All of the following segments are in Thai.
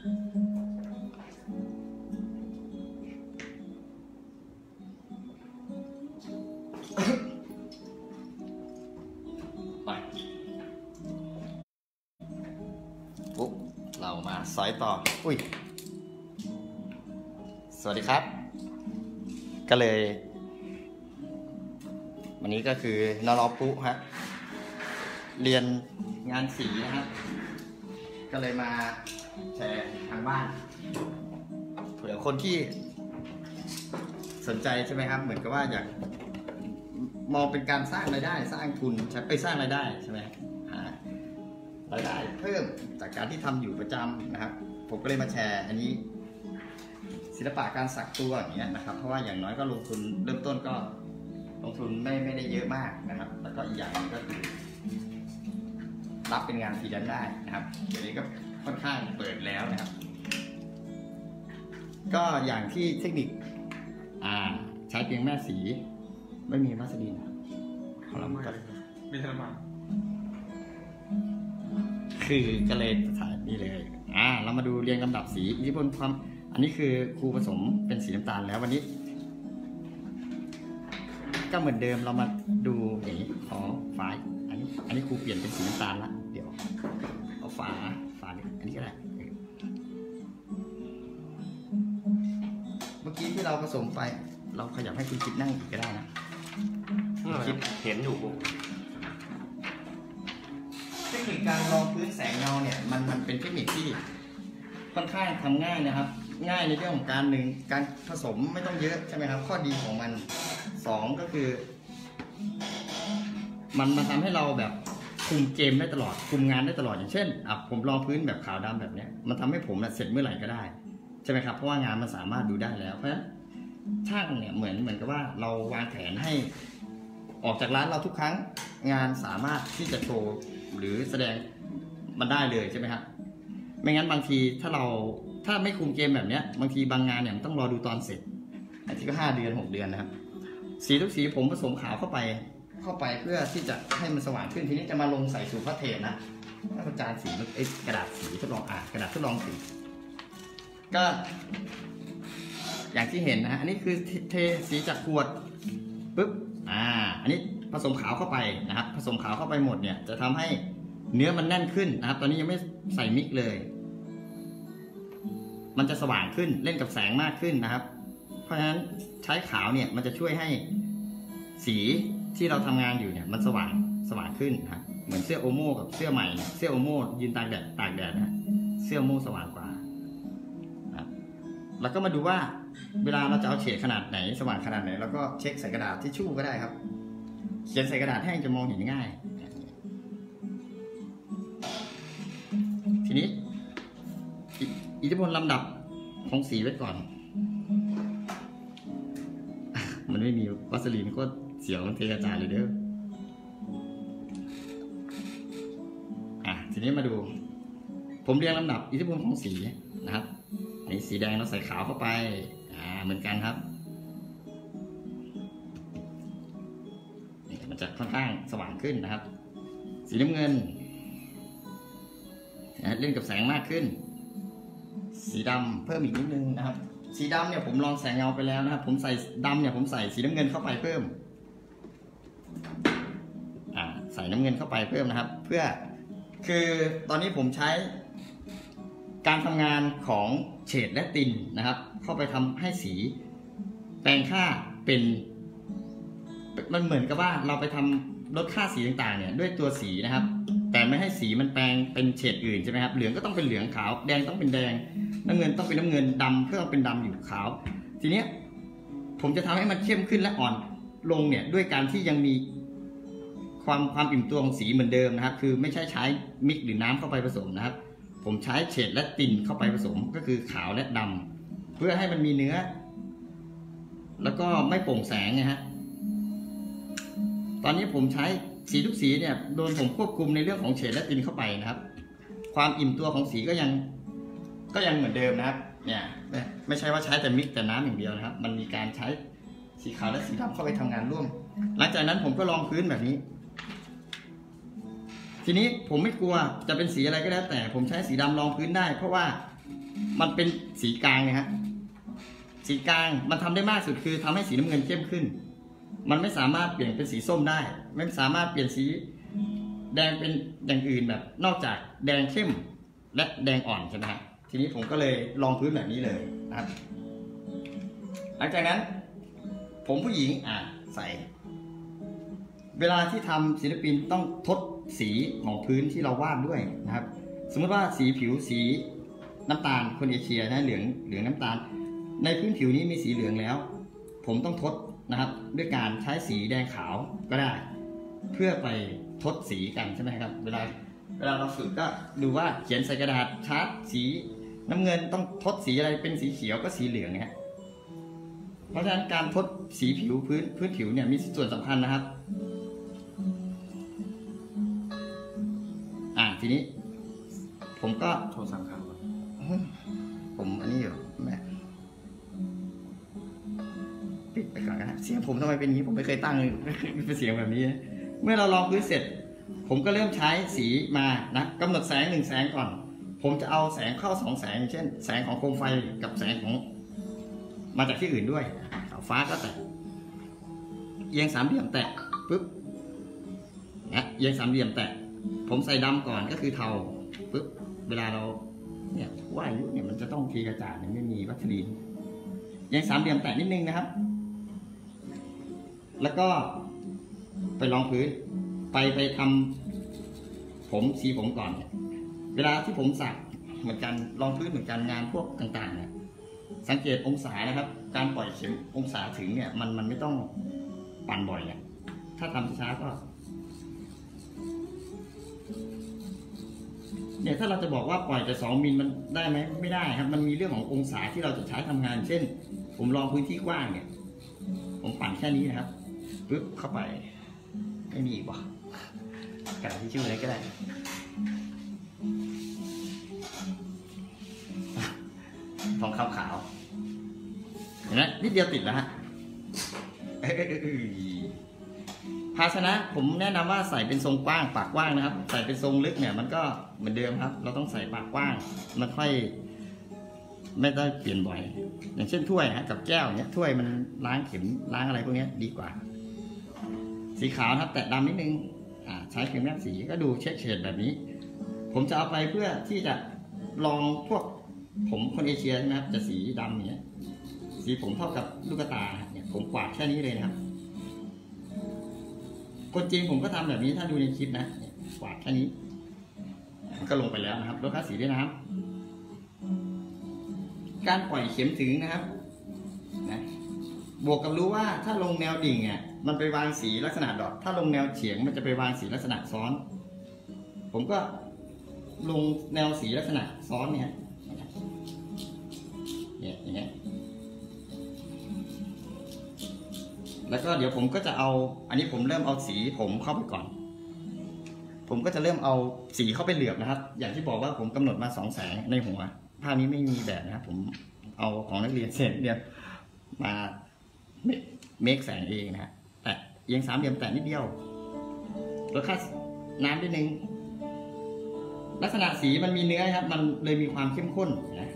ปุ๊บเรามาสอยต่ออุ้ยสวัสดีครับก็เลยวันนี้ก็คือนรปุ๊ฮะเรียนงานสีนะครับก็เลยมาแชร์ทางบ้านเผื่อคนที่สนใจใช่ไหมครับเหมือนกับว่าอยากมองเป็นการสร้างรายได้สร้างทุนไปสร้างรายได้ใช่ไหมหารายได้เพิ่มจากการที่ทำอยู่ประจำนะครับผมก็เลยมาแชร์อันนี้ศิลปะการสักตัวอย่างเงี้ยนะครับเพราะว่าอย่างน้อยก็ลงทุนเริ่มต้นก็ลงทุนไม่ได้เยอะมากนะครับแล้วก็อีกอย่างนึงก็คือรับเป็นงานฟรีแลนซ์ได้นะครับเดี๋ยวนี้ก็ค่อนข้างเปิดแล้วนะครับก็อย่างที่เทคนิคใช้เพียงแม่สีไม่มีวัสลีนของเราไม่ธรรมดาคือก็เลยถ่ายนี่เลยเรามาดูเรียงลำดับสีอิทธิพลความอันนี้คือครูผสมเป็นสีน้ำตาลแล้ววันนี้ก็เหมือนเดิมเรามาดูอย่างนี้ขอฝาอันนี้ครูเปลี่ยนเป็นสีน้ำตาลละเดี๋ยวเอาฝาอันนี้ก็ได้เมื่อกี้ที่เราผสมไปเราขยับให้คุณคิดนั่งอีกก็ได้นะคิดเห็นอยู่เทคนิคการรองพื้นแสงเงาเนี่ยมันเป็นเทคนิคที่ค่อนข้างทำง่ายนะครับง่ายในเรื่องของการผสมไม่ต้องเยอะใช่ไหมครับข้อดีของมัน2ก็คือมันมาทำให้เราแบบคุมเกมได้ตลอดคุมงานได้ตลอดอย่างเช่นผมรองพื้นแบบขาวดำแบบนี้มันทำให้ผมเสร็จเมื่อไหร่ก็ได้ใช่ไหมครับเพราะว่างานมันสามารถดูได้แล้วเพราะฉะนั้นช่างเนี่ยเหมือนกับว่าเราวางแผนให้ออกจากร้านเราทุกครั้งงานสามารถที่จะโชว์หรือแสดงมันได้เลยใช่ไหมครับไม่งั้นบางทีถ้าไม่คุมเกมแบบนี้บางทีบางงานเนี่ยมันต้องรอดูตอนเสร็จบางทีก็5 เดือน 6 เดือนนะครับสีทุกสีผมผสมขาวเข้าไปเพื่อที่จะให้มันสว่างขึ้นทีนี้จะมาลงใส่สู่พระเทศนะกระจายสีกระดาษสีทดลองกระดาษทดลองสีก็อย่างที่เห็นนะฮะอันนี้คือเทสีจากขวดปุ๊บอันนี้ผสมขาวเข้าไปนะครับผสมขาวเข้าไปหมดเนี่ยจะทำให้เนื้อมันแน่นขึ้นนะครับตอนนี้ยังไม่ใส่มิกเลยมันจะสว่างขึ้นเล่นกับแสงมากขึ้นนะครับเพราะฉะนั้นใช้ขาวเนี่ยมันจะช่วยให้สีที่เราทำงานอยู่เนี่ยมันสว่างขึ้นนะครับเหมือนเสื้อโอโม่กับเสื้อใหม่เสื้อโอโม่ยืนตากแดดนะเสื้อโอโม่สว่างกว่าแล้วก็มาดูว่าเวลาเราจะเอาเฉดขนาดไหนสว่างขนาดไหนแล้วก็เช็คใส่กระดาษทิชชู่ก็ได้ครับเขียนใส่กระดาษแห้งจะมองเห็นง่ายทีนี้อิทธิพลลำดับของสีไว้ก่อนมันไม่มีวัสลีนก็เสียวเทกระจายเลยเด้อทีนี้มาดูผมเรียงลำดับอิทธิพลของสีนะครับในสีแดงเราใส่ขาวเข้าไปเหมือนกันครับมันจะค่อนข้างสว่างขึ้นนะครับสีน้ำเงินเล่นกับแสงมากขึ้นสีดำเพิ่มอีกนิดนึงนะครับสีดำเนี่ยผมลองแสงเงาไปแล้วนะครับผมใส่ดำเนี่ยผมใส่สีน้ำเงินเข้าไปเพิ่มใส่น้ำเงินเข้าไปเพิ่มนะครับเพื่อคือตอนนี้ผมใช้การทำงานของเฉดและตินนะครับเข้าไปทำให้สีแปลงค่าเป็นมันเหมือนกับว่าเราไปทำลดค่าสีต่างๆเนี่ยด้วยตัวสีนะครับแต่ไม่ให้สีมันแปลงเป็นเฉดอื่นใช่ไหมครับเหลืองก็ต้องเป็นเหลืองขาวแดงต้องเป็นแดงน้ำเงินต้องเป็นน้ำเงินดำก็ต้องเป็นดำอยู่ขาวทีนี้ผมจะทำให้มันเข้มขึ้นและอ่อนลงเนี่ยด้วยการที่ยังมีความอิ่มตัวของสีเหมือนเดิมนะครับคือไม่ใช่ใช้มิกหรือน้ำเข้าไปผสมนะครับผมใช้เฉดและตินเข้าไปผสมก็คือขาวและดำเพื่อให้มันมีเนื้อแล้วก็ไม่โปร่งแสงนะฮะตอนนี้ผมใช้สีทุกสีเนี่ยโดนผมควบคุมในเรื่องของเฉดและตินเข้าไปนะครับความอิ่มตัวของสีก็ยังเหมือนเดิมนะครับเนี่ยไม่ใช่ว่าใช้แต่มิกแต่น้ำอย่างเดียวนะครับมันมีการใช้สีขาวและสีดำเข้าไปทำงานร่วมหลังจากนั้นผมก็รองพื้นแบบนี้ทีนี้ผมไม่กลัวจะเป็นสีอะไรก็แล้วแต่ผมใช้สีดำรองพื้นได้เพราะว่ามันเป็นสีกลางนะฮะสีกลางมันทำได้มากสุดคือทำให้สีน้ำเงินเข้มขึ้นมันไม่สามารถเปลี่ยนเป็นสีส้มได้ไม่สามารถเปลี่ยนสีแดงเป็นอย่างอื่นแบบนอกจากแดงเข้มและแดงอ่อนใช่ไหมฮะทีนี้ผมก็เลยลองพื้นแบบนี้เลยนะครับหลังจากนั้นผมผู้หญิงใส่เวลาที่ทำศิลปินต้องทดสีของพื้นที่เราวาดด้วยนะครับสมมติว่าสีผิวสีน้ำตาลคนเอเชียนะเหลืองน้ำตาลในพื้นผิวนี้มีสีเหลืองแล้วผมต้องทดนะครับด้วยการใช้สีแดงขาวก็ได้เพื่อไปทดสีกันใช่ไหมครับเวลาเราฝึกก็ดูว่าเขียนใส่กระดาษชาร์ตสีน้ำเงินต้องทดสีอะไรเป็นสีเขียวก็สีเหลืองเนี่ยเพราะฉะนั้นการทดสีผิวพื้นผิวเนี่ยมีส่วนสำคัญนะครับทีนี้ผมก็โทรศัพท์ครับผมอันนี้อยู่แม่ปิดไปก่อนนะเสียงผมทำไมเป็นอย่างนี้ผมไม่เคยตั้งเลยเป็นเสียงแบบนี้เมื่อเราลองพื้นเสร็จผมก็เริ่มใช้สีมานะกำหนดแสง1 แสงก่อนผมจะเอาแสงเข้า2 แสงเช่นแสงของโคมไฟกับแสงของมาจากที่อื่นด้วยฟ้าก็แตะเอียง3 เหลี่ยมแตะปุ๊บนะเอียง3 เหลี่ยมแตะผมใส่ดำก่อนก็คือเทาปุ๊บเวลาเราเนี่ยว่าอายุเนี่ยมันจะต้องทีกระจาดไม่มีวัสลีนเอียง3 เหลี่ยมแตะนิดนึงนะครับแล้วก็ไปรองพื้นไปทำผมสีผมก่อนเวลาที่ผมสักเหมือนกันรองพื้นเหมือนกันงานพวกต่างๆเนี่ยสังเกตองศานะครับการปล่อยเข็มองศาถึงเนี่ยมันไม่ต้องปั่นบ่อยเนี่ยถ้าทำช้าก็เนี่ยถ้าเราจะบอกว่าปล่อยแต่2 มิลมันได้ไหมไม่ได้ครับมันมีเรื่องขององศาที่เราจะใช้ทำงานเช่นผมลองพื้นที่กว้างเนี่ยผมปั่นแค่นี้นะครับปึ๊บเข้าไปไม่มีอีกว่ะกระดาษที่ชื่ออะไรก็ได้ทองขาวเห็นไหมนิดเดียวติดแล้วฮะภาชนะผมแนะนำว่าใส่เป็นทรงกว้างปากกว้างนะครับใส่เป็นทรงลึกเนี่ยมันก็เหมือนเดิมครับเราต้องใส่ปากกว้างมันค่อยไม่ได้เปลี่ยนบ่อยอย่างเช่นถ้วยนะกับแก้วเนี้ยถ้วยมันล้างเข็มล้างอะไรพวกนี้ดีกว่าสีขาวครับแตะดำนิดนึงใช้เพียงแม่สีก็ดูเช็คเฉดแบบนี้ผมจะเอาไปเพื่อที่จะลองพวกผมคนเอเชียนะครับจะสีดำเนี้ยสีผมเท่ากับลูกตาเนี่ยผมกวาดแค่นี้เลยนะครับคนจริงผมก็ทำแบบนี้ถ้าดูในคลิปนะกวาดแค่นี้ก็ลงไปแล้วนะครับลดค่าสีด้วยนะครับการปล่อยเข็มถึงนะครับนะบวกกับรู้ว่าถ้าลงแนวดิ่งเนี่ยมันไปวางสีลักษณะดอทถ้าลงแนวเฉียงมันจะไปวางสีลักษณะซ้อนผมก็ลงแนวสีลักษณะซ้อนเนี่ยอย่างเงี้ยแล้วก็เดี๋ยวผมก็จะเอาอันนี้ผมเริ่มเอาสีผมเข้าไปก่อนผมก็จะเริ่มเอาสีเข้าไปเหลือบนะครับอย่างที่บอกว่าผมกำหนดมา2 แสงในหัวภาพนี้ไม่มีแบบนะครับผมเอาของนักเรียนเสร็จเนี่ยมาเมคแสงเองนะฮะแต่เอียง3 เหลี่ยมแต่นิดเดียวลดค่าน้ำนิดนึงลักษณะสีมันมีเนื้อครับมันเลยมีความเข้มข้นนะ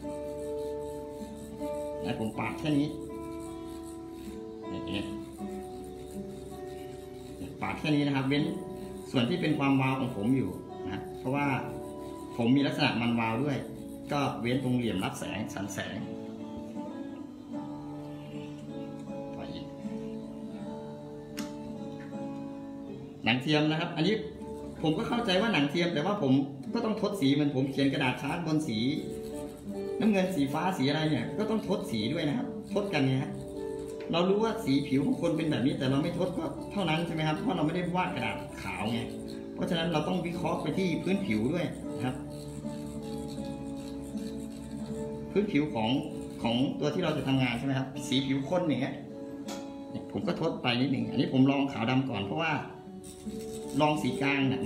ผมปาดแค่นี้ปาดแค่นี้นะครับเว้นส่วนที่เป็นความวาวของผมอยู่นะเพราะว่าผมมีลักษณะมันวาวด้วยก็เว้นตรงเหลี่ยมรับแสงสันแสงหนังเทียมนะครับอันนี้ผมก็เข้าใจว่าหนังเทียมแต่ว่าผมก็ต้องทดสีมันผมเขียนกระดาษชาร์ตบนสีน้ำเงินสีฟ้าสีอะไรเนี่ยก็ต้องทดสีด้วยนะครับทดกันเนี่ยฮะเรารู้ว่าสีผิวของคนเป็นแบบนี้แต่เราไม่ทดก็เท่านั้นใช่ไหมครับเพราะเราไม่ได้วาดกระดาษขาวไงเพราะฉะนั้นเราต้องวิเคราะห์ไปที่พื้นผิวด้วยนะครับพื้นผิวของตัวที่เราจะทำงานใช่ไหมครับสีผิวข้นอย่างเงี้ยผมก็ทดไปนิดหนึ่งอันนี้ผมลองขาวดำก่อนเพราะว่าลองสีกลางเนี่ย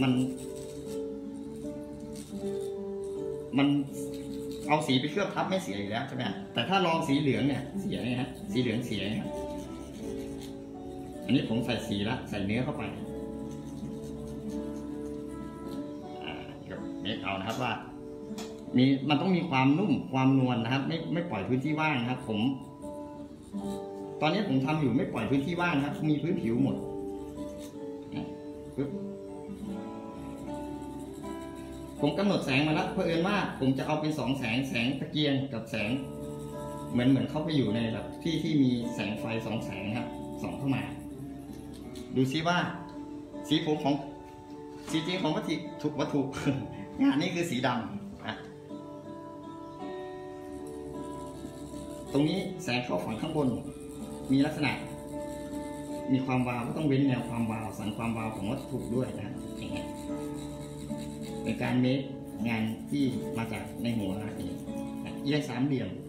มันเอาสีไปเคลือบทับไม่เสียอยู่แล้วใช่ไหมแต่ถ้าลองสีเหลืองเนี่ยเสียนะฮะสีเหลืองเสียครับอันนี้ผมใส่สีละใส่เนื้อเข้าไปเมคเอานะครับว่ามันต้องมีความนุ่มความนวลนะครับไม่ปล่อยพื้นที่ว่างนะครับตอนนี้ผมทำอยู่ไม่ปล่อยพื้นที่ว่างครับมีพื้นผิวหมดผมกำหนดแสงมาแล้วเพื่อเอิญว่าผมจะเอาเป็น2 แสงตะเกียงกับแสงเหมือนเข้าไปอยู่ในแบบที่มีแสงไฟ2 แสงครับส่องเข้ามาดูซิว่าสีผมของสีจริงของวัตถุงานนี้คือสีดำนะตรงนี้แสงเข้าฝั่งข้างบนมีลักษณะมีความวาวก็ต้องเว้นแนวความวาวสันความวาวของวัตถุด้วยนะอย่างเงี้ยเป็นการเมคงานที่มาจากในหัวนี่เอียง3 เหลี่ยม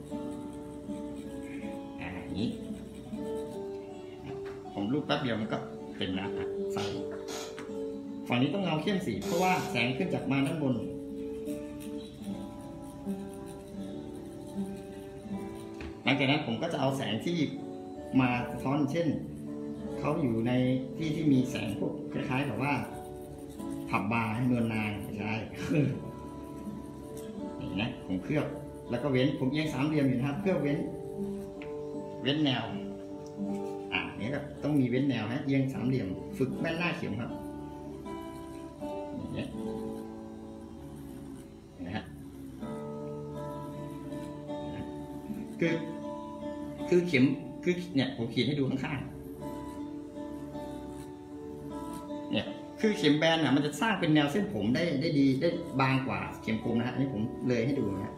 อย่างนี้ผมรูปแป๊บเดียวมันก็เต็มแล้วใส่ฝั่งนี้ต้องเงาเข้มสีเพราะว่าแสงขึ้นจากมาด้านบนหลังจากนั้นผมก็จะเอาแสงที่มาสะท้อนเช่นเขาอยู่ในที่มีแสงพวกคล้ายๆแบบว่าผับบาร์ให้นวลนางใช่นี่นะผมเคลือบแล้วก็เว้นผมเอียง3 เหลี่ยมอยู่นะครับเพื่อเว้นแนวนี่ครับต้องมีเว้นแนวฮะเอียง3 เหลี่ยมฝึกแม่นหน้าเข็มครับนี่นะฮะคือเข็มคือเนี่ยผมขีดให้ดูข้างๆเนี่ยคือเข็มแบนน่ะมันจะสร้างเป็นแนวเส้นผมได้ดีได้บางกว่าเข็มคมนะฮะอันนี้ผมเลยให้ดูนะ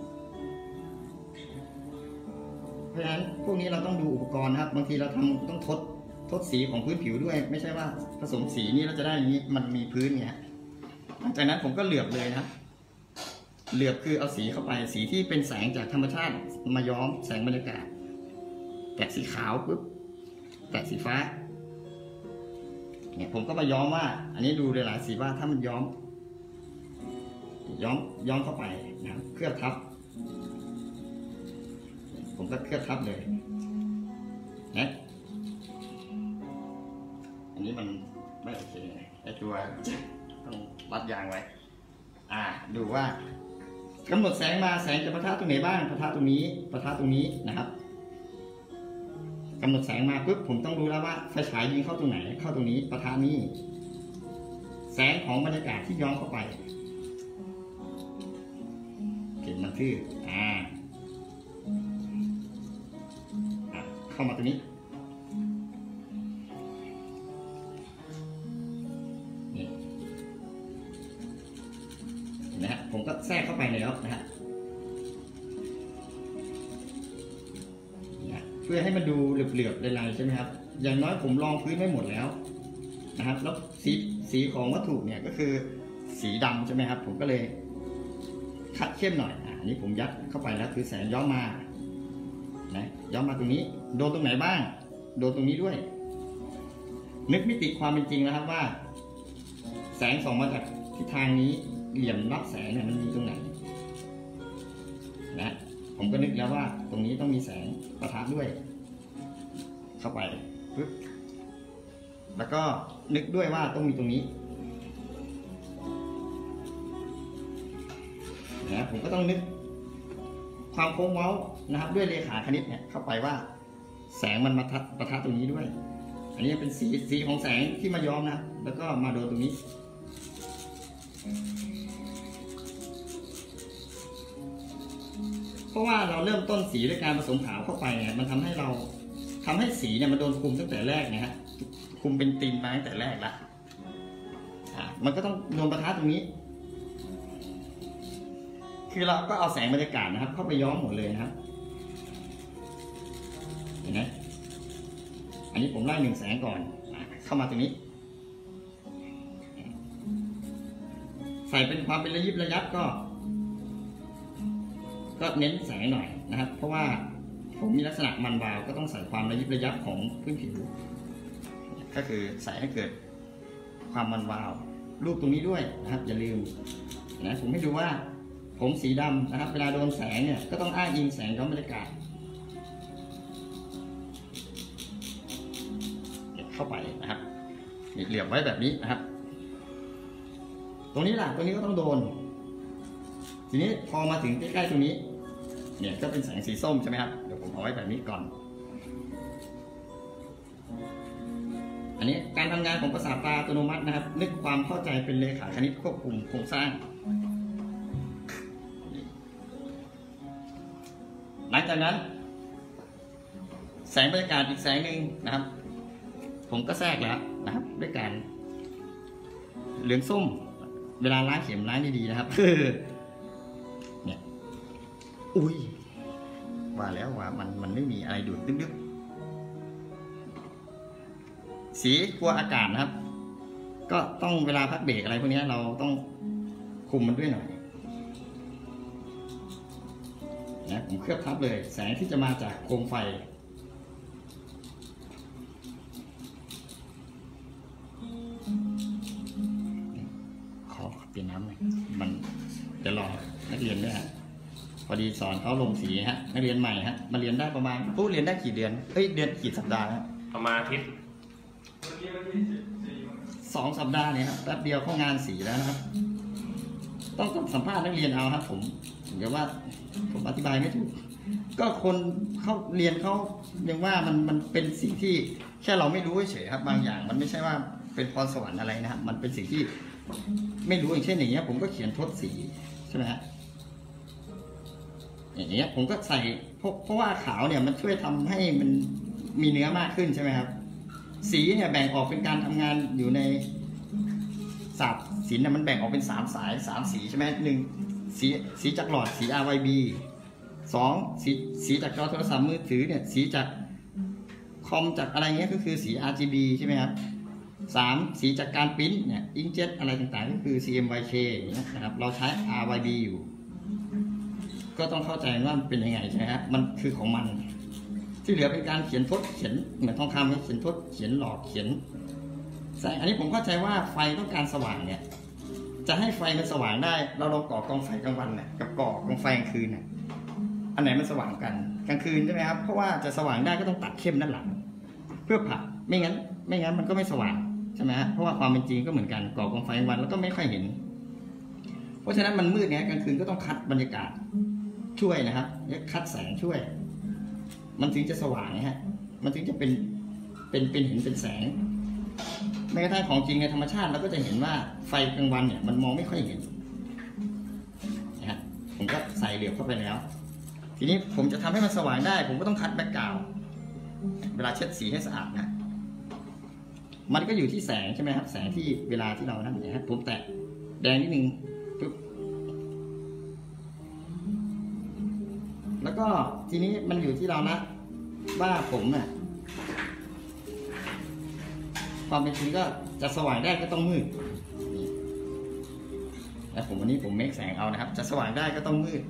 เพราะฉะนั้นพวกนี้เราต้องดูอุปกรณ์นะครับบางทีเราต้องทดสีของพื้นผิวด้วยไม่ใช่ว่าผสมสีนี่เราจะได้อย่างนี้มันมีพื้นไงจากนั้นผมก็เหลือบเลยนะเหลือบคือเอาสีเข้าไปสีที่เป็นแสงจากธรรมชาติมาย้อมแสงบรรยากาศแตะสีขาวปุ๊บแตะสีฟ้าเนี่ยผมก็มาย้อมว่าอันนี้ดูหลายสีว่าถ้ามันย้อมเข้าไปนะครับเคลือบทับผมก็เคลือบทับเลยนะอันนี้มันไม่โอเคไอตัวต้องรัดยางไว้ดูว่ากำหนดแสงมาแสงจะปะทะตรงไหนบ้างปะทะตรงนี้ปะทะตรงนี้นะครับกำหนดแสงมาปุ๊บผมต้องรู้แล้วว่าไฟฉายยิงเข้าตรงไหนเข้าตรงนี้ปะทะนี้แสงของบรรยากาศที่ย้อนเข้าไปเห็นมันทื่อเข้ามาตรงนี้นี่นะฮะผมก็แทรกเข้าไปแล้วนะฮะเพื่อให้มันดูเหลือบๆลายๆใช่ไหมครับอย่างน้อยผมลองพื้นไว้หมดแล้วนะครับแล้วสีของวัตถุเนี่ยก็คือสีดำใช่ไหมครับผมก็เลยคัดเข้มหน่อยอันนี้ผมยัดเข้าไปแล้วคือแสงย้อมมานะย้อมมาตรงนี้โดนตรงไหนบ้างโดนตรงนี้ด้วยนึกมิติความเป็นจริงนะครับว่าแสงส่องมาจากทิศทางนี้เหลี่ยมรับแสงเนี่ยมันมีตรงไหนนะผมก็นึกแล้วว่าตรงนี้ต้องมีแสงปะทะด้วยเข้าไปปึ๊บแล้วก็นึกด้วยว่าต้องมีตรงนี้นะผมก็ต้องนึกความโค้งเว้านะครับด้วยเลขาคณิตเนี่ยเข้าไปว่าแสงมันมาปะทะตรงนี้ด้วยอันนี้เป็นสีของแสงที่มาย้อมนะแล้วก็มาโดนตรงนี้เพราะว่าเราเริ่มต้นสีด้วยการผสมขาวเข้าไปเนี่ยมันทำให้สีเนี่ยมันโดนคุมตั้งแต่แรกนะฮะคุมเป็นตีนมาตั้งแต่แรกละมันก็ต้องโดนปะทะตรงนี้คือเราก็เอาแสงบรรยากาศนะครับเข้าไปย้อมหมดเลยนะครับเห็นไหมอันนี้ผมไล่1 แสงก่อนเข้ามาตรงนี้ใส่เป็นความเป็นระยิบระยับก็เน้นแสงหน่อยนะครับเพราะว่าผมมีลักษณะมันวาวก็ต้องใส่ความระยิบระยับของพื้นผิวก็คือใส่ให้เกิดความมันวาวรูปตรงนี้ด้วยนะครับอย่าลืมนะผมให้ดูว่าผมสีดำนะครับเวลาโดนแสงเนี่ยก็ต้องอ้างอิงแสงย้อมบรรยากาศเข้าไปนะครับเหลี่ยมไว้แบบนี้นะครับตรงนี้ล่ะตรงนี้ก็ต้องโดนจทีนี้พอมาถึงใกล้ๆตรงนี้เนี่ยก็เป็นแสงสีส้มใช่ไหมครับเดี๋ยวผมเอาไว้แบบนี้ก่อนอันนี้การทำงานของประสาทตาอัตโนมัตินะครับนึกความเข้าใจเป็นเลขาคณิตควบคุมโครงสร้างหลังจากนั้นแสงบรรยากาศอีกแสงหนึ่งนะครับผมก็แทรกแล้วนะครับด้วยการเหลืองส้มเวลาล้างเข็มล้างดีๆนะครับคือเนี่ยอุ้ยว่าแล้วว่ามันไม่มีอะไรดูดดึ๊บๆสีกลัวอากาศนะครับก็ต้องเวลาพักเบรกอะไรพวกนี้เราต้องคุมมันด้วยหน่อยนะผมเคลือบทับเลยแสงที่จะมาจากโคมไฟขอเปลี่ยนน้ำหน่อยมันจะรอนักเรียนด้วยฮะพอดีสอนเขาลงสีฮะนักเรียนใหม่ฮะมาเรียนได้ประมาณผู้เรียนได้กี่เดือนเดือนกี่สัปดาห์ฮะประมาณอาทิตย์ 2 สัปดาห์เนี่ยครับแป๊บเดียวเข้างานสีแล้วนะครับต้องสัมภาษณ์นักเรียนเอาครับผมเดี๋ยวว่าผมอธิบายไม่ถูกก็คนเขาเรียนเขายังว่ามันเป็นสิ่งที่แค่เราไม่รู้เฉยครับบางอย่างมันไม่ใช่ว่าเป็นพรสวรรค์อะไรนะครับมันเป็นสิ่งที่ไม่รู้อย่างเช่นอย่างเงี้ยผมก็เขียนทดสีใช่ไหมฮะอย่างเงี้ยผมก็ใส่เพราะว่าขาวเนี่ยมันช่วยทำให้มันมีเนื้อมากขึ้นใช่ไหมครับสีเนี่ยแบ่งออกเป็นการทำงานอยู่ในศาสตร์ศิลป์เนี่ยมันแบ่งออกเป็น3 สาย 3 สีใช่ไหม1สีจากหลอดสี RYB 2สีจากจอโทรศัพท์มือถือเนี่ยสีจากคอมจากอะไรเงี้ยก็คือสี RGB ใช่ไหมครับ3สีจากการปริ้นเนี่ยอิงเจ็ตอะไรต่างๆก็คือ CMYK อย่างเงี้ยนะครับเราใช้ RYB อยู่ก็ต้องเข้าใจว่ามันเป็นยังไงใช่ไหมครับมันคือของมันที่เหลือเป็นการเขียนทดเขียนเหมือนทองคำเขียนทดเขียนหลอกเขียนแสงอันนี้ผมเข้าใจว่าไฟต้องการสว่างเนี่ยจะให้ไฟมันสว่างได้เราลองก่อกองไฟกลางวันเนี่ยกับก่อกองไฟกลางคืนเนี่ยอันไหนมันสว่างกันกลางคืนใช่ไหมครับเพราะว่าจะสว่างได้ก็ต้องตัดเข้มด้านหลังเพื่อผักไม่งั้นมันก็ไม่สว่างใช่ไหมฮะเพราะว่าความเป็นจริงก็เหมือนกันก่อกองไฟกลางวันแล้วก็ไม่ค่อยเห็นเพราะฉะนั้นมันมืดเนี่ยกลางคืนก็ต้องคัดบรรยากาศช่วยนะครับคัดแสงช่วยมันถึงจะสว่างนะฮะมันถึงจะเป็นเห็นเป็นแสงแม้กระทั่งของจริงในธรรมชาติเราก็จะเห็นว่าไฟกลางวันเนี่ยมันมองไม่ค่อยเห็นนะฮะผมก็ใส่เหลือบเข้าไปแล้วทีนี้ผมจะทำให้มันสว่างได้ผมก็ต้องคัดแบ็คกราวด์เวลาเช็ดสีให้สะอาดนะมันก็อยู่ที่แสงใช่ไหมครับแสงที่เวลาที่เรานั่นเนี่ยผมแตะแดงนิดนึงปุ๊บแล้วก็ทีนี้มันอยู่ที่เรานะว่าผมเนี่ยความเป็นจริงก็จะสว่างได้ก็ต้องมืดและวันนี้ผมเมคแสงเอานะครับจะสว่างได้ก็ต้องมืด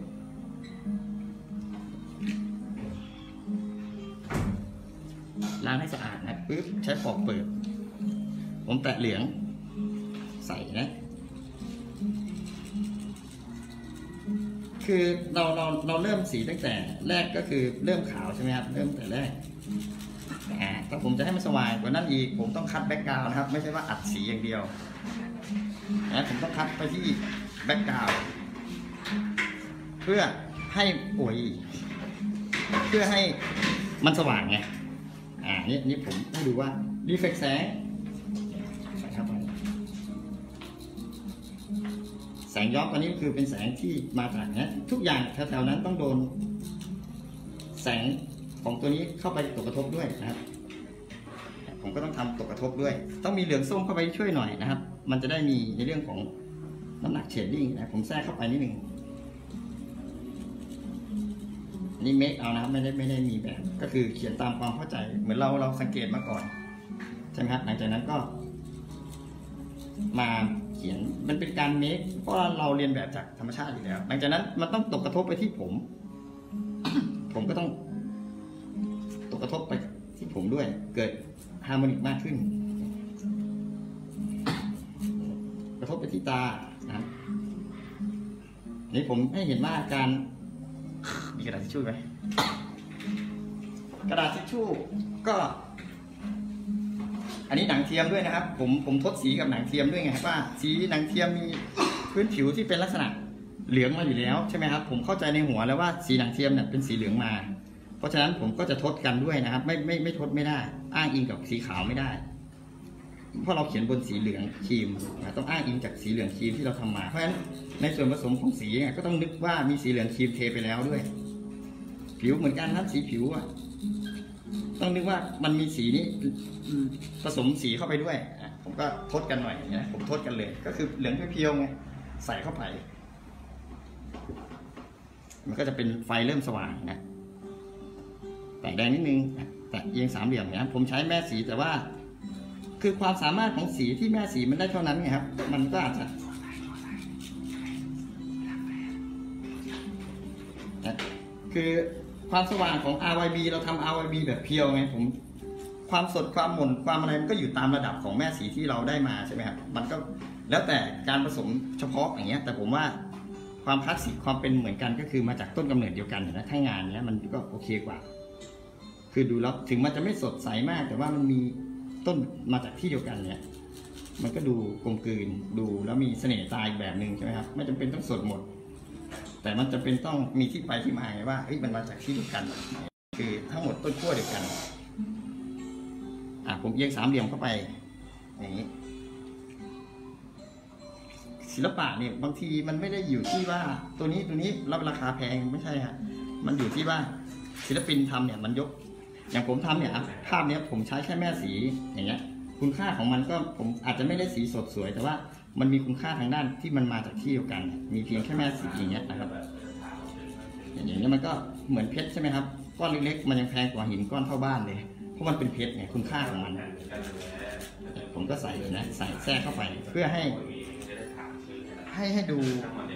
ล้างให้สะอาดนะปึ๊บใช้ปอกเปิดผมแตะเหลืองใส่นะคือเราเริ่มสีตั้งแต่แรกก็คือเริ่มขาวใช่ไหมครับเริ่มแต่แรกถ้าผมจะให้มันสว่างกว่านั้นอีกผมต้องคัดแบ็คกราวด์นะครับไม่ใช่ว่าอัดสีอย่างเดียวนะผมต้องคัดไปที่แบ็คกราวด์เพื่อให้เพื่อให้มันสว่างไงนี่ผมให้ดูว่ารีเฟล็กแสงแสงย้อมตอนนี้คือเป็นแสงที่มาจากนะทุกอย่างแถวๆนั้นต้องโดนแสงของตัวนี้เข้าไปตกกระทบด้วยนะครับผมก็ต้องทำตกกระทบด้วยต้องมีเหลืองส้มเข้าไปช่วยหน่อยนะครับมันจะได้มีในเรื่องของน้ำหนักเชดดิ้งนะผมแทรกเข้าไปนิดนึงนี่เมคเอานะครับไม่ได้มีแบบก็คือเขียนตามความเข้าใจเหมือนเราสังเกตมาก่อนใช่ไหมครับหลังจากนั้นก็มาเขียนมันเป็นการเมคเพราะเราเรียนแบบจากธรรมชาติอยู่แล้วหลังจากนั้นมันต้องตกกระทบไปที่ผมก็ต้องตกกระทบไปที่ผมด้วยเกิดฮาร์โมนิกมากขึ้นกระทบไปที่ตานะครับนี่ผมให้เห็นว่าการมีกระดาษทิชชู่ไหมกระดาษทิชชู่ก็อันนี้หนังเทียมด้วยนะครับผมทดสีกับหนังเทียมด้วยไงว่าสีหนังเทียมมีพื้นผิวที่เป็นลักษณะเหลืองมาอยู่แล้วใช่ไหมครับผมเข้าใจในหัวแล้วว่าสีหนังเทียมเนี่ยเป็นสีเหลืองมาเพราะฉะนั้นผมก็จะทดกันด้วยนะครับไม่ทดไม่ได้อ้างอิงกับสีขาวไม่ได้เพราะเราเขียนบนสีเหลืองครีมต้องอ้างอิงจากสีเหลืองครีมที่เราทำมาเพราะฉะนั้นในส่วนผสมของสีเนี่ยก็ต้องนึกว่ามีสีเหลืองครีมเทไปแล้วด้วยผิวเหมือนกันนะสีผิวอ่ะต้องนึกว่ามันมีสีนี้ผสมสีเข้าไปด้วยผมก็ทดกันหน่อยนะผมทดกันเลยก็คือเหลืองเพียวๆไงใส่เข้าไปมันก็จะเป็นไฟเริ่มสว่างนะแต่แดงนิดนึงแต่เอียงสามเหลี่ยมเนี่ยผมใช้แม่สีแต่ว่าคือความสามารถของสีที่แม่สีมันได้เท่านั้นไงครับมันก็อาจจะคือความสว่างของ RYB เราทำ RYB แบบเพียวไงผมความสดความหม่นความอะไรมันก็อยู่ตามระดับของแม่สีที่เราได้มาใช่ไหมครับมันก็แล้วแต่การผสมเฉพาะอย่างเงี้ยแต่ผมว่าความคลาสสิกความเป็นเหมือนกันก็คือมาจากต้นกำเนิดเดียวกันนะทั้งงานเนี้ยมันก็โอเคกว่าคือดูแล้วถึงมันจะไม่สดใสมากแต่ว่ามันมีต้นมาจากที่เดียวกันเนี่ยมันก็ดูกลมกลืนดูแล้วมีเสน่ห์ตาอีกแบบหนึ่งใช่ไหมครับไม่จำเป็นต้องสดหมดแต่มันจะเป็นต้องมีที่ไปที่มาไงว่ามันมาจากที่เดียวกันคือทั้งหมดต้นขั้วเดียวกันผมเอียงสามเหลี่ยมเข้าไปอย่างนี้ศิลปะเนี่ยบางทีมันไม่ได้อยู่ที่ว่าตัวนี้รับราคาแพงไม่ใช่ฮะมันอยู่ที่ว่าศิลปินทำเนี่ยมันยกอย่างผมทำเนี่ยภาพเนี้ยผมใช้แค่แม่สีอย่างเงี้ยคุณค่าของมันก็ผมอาจจะไม่ได้สีสดสวยแต่ว่ามันมีคุณค่าทางด้านที่มันมาจากที่เดียวกันมีเพียงแค่แม่สีอย่างเงี้ยนะครับอย่างนี้มันก็เหมือนเพชรใช่ไหมครับก้อนเล็กๆมันยังแพงกว่าหินก้อนเท่าบ้านเลยเพราะมันเป็นเพชรไงคุณค่าของมันผมก็ใส่นะใส่แทรกเข้าไปเพื่อให้ดู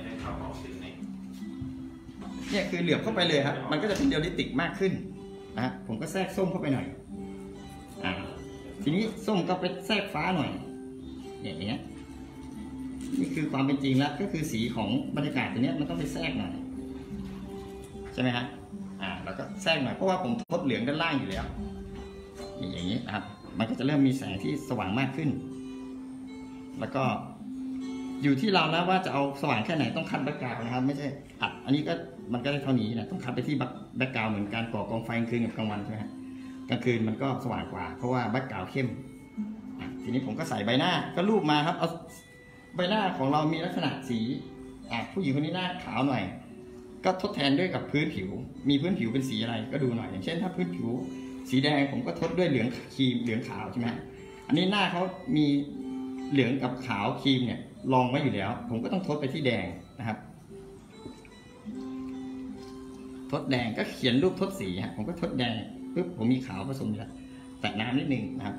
เนี่ยคือเหลือบเข้าไปเลยครับมันก็จะเป็นเรียลลิติกมากขึ้นนะผมก็แทรกส้มเข้าไปหน่อยทีนี้ส้มก็ไปแทรกฟ้าหน่อยอย่างเงี้ยนี่คือความเป็นจริงแล้วก็คือสีของบรรยากาศตัวนี้มันต้องไปแทรกหน่อยใช่ไหมครับแล้วก็แทรกหน่อยเพราะว่าผมทดเหลืองด้านล่างอยู่แล้วอย่างนี้นะครับมันก็จะเริ่มมีแสงที่สว่างมากขึ้นแล้วก็อยู่ที่เราแล้วว่าจะเอาสว่างแค่ไหนต้องคัดแบ็กกราวด์นะครับไม่ใช่อันนี้ก็มันก็ได้เท่านี้นะต้องคัดไปที่แบ็กกราวด์เหมือนการก่อกองไฟกลางคืนกับกลางวันใช่ไหมกลางคืนมันก็สว่างกว่าเพราะว่าแบ็กกราวด์เข้มทีนี้ผมก็ใส่ใบหน้าก็รูปมาครับเอาใบหน้าของเรามีลักษณะสีผู้หญิงคนนี้หน้าขาวหน่อยก็ทดแทนด้วยกับพื้นผิวมีพื้นผิวเป็นสีอะไรก็ดูหน่อยอย่างเช่นถ้าพื้นผิวสีแดงผมก็ทดด้วยเหลืองครีมเหลืองขาวใช่ไหมอันนี้หน้าเขามีเหลืองกับขาวครีมเนี่ยลองไว้อยู่แล้วผมก็ต้องทดไปที่แดงนะครับทดแดงก็เขียนรูปทดสีฮะผมก็ทดแดงปุ๊บผมมีขาวผสมแล้วแตะน้ำนิดนึงนะครับ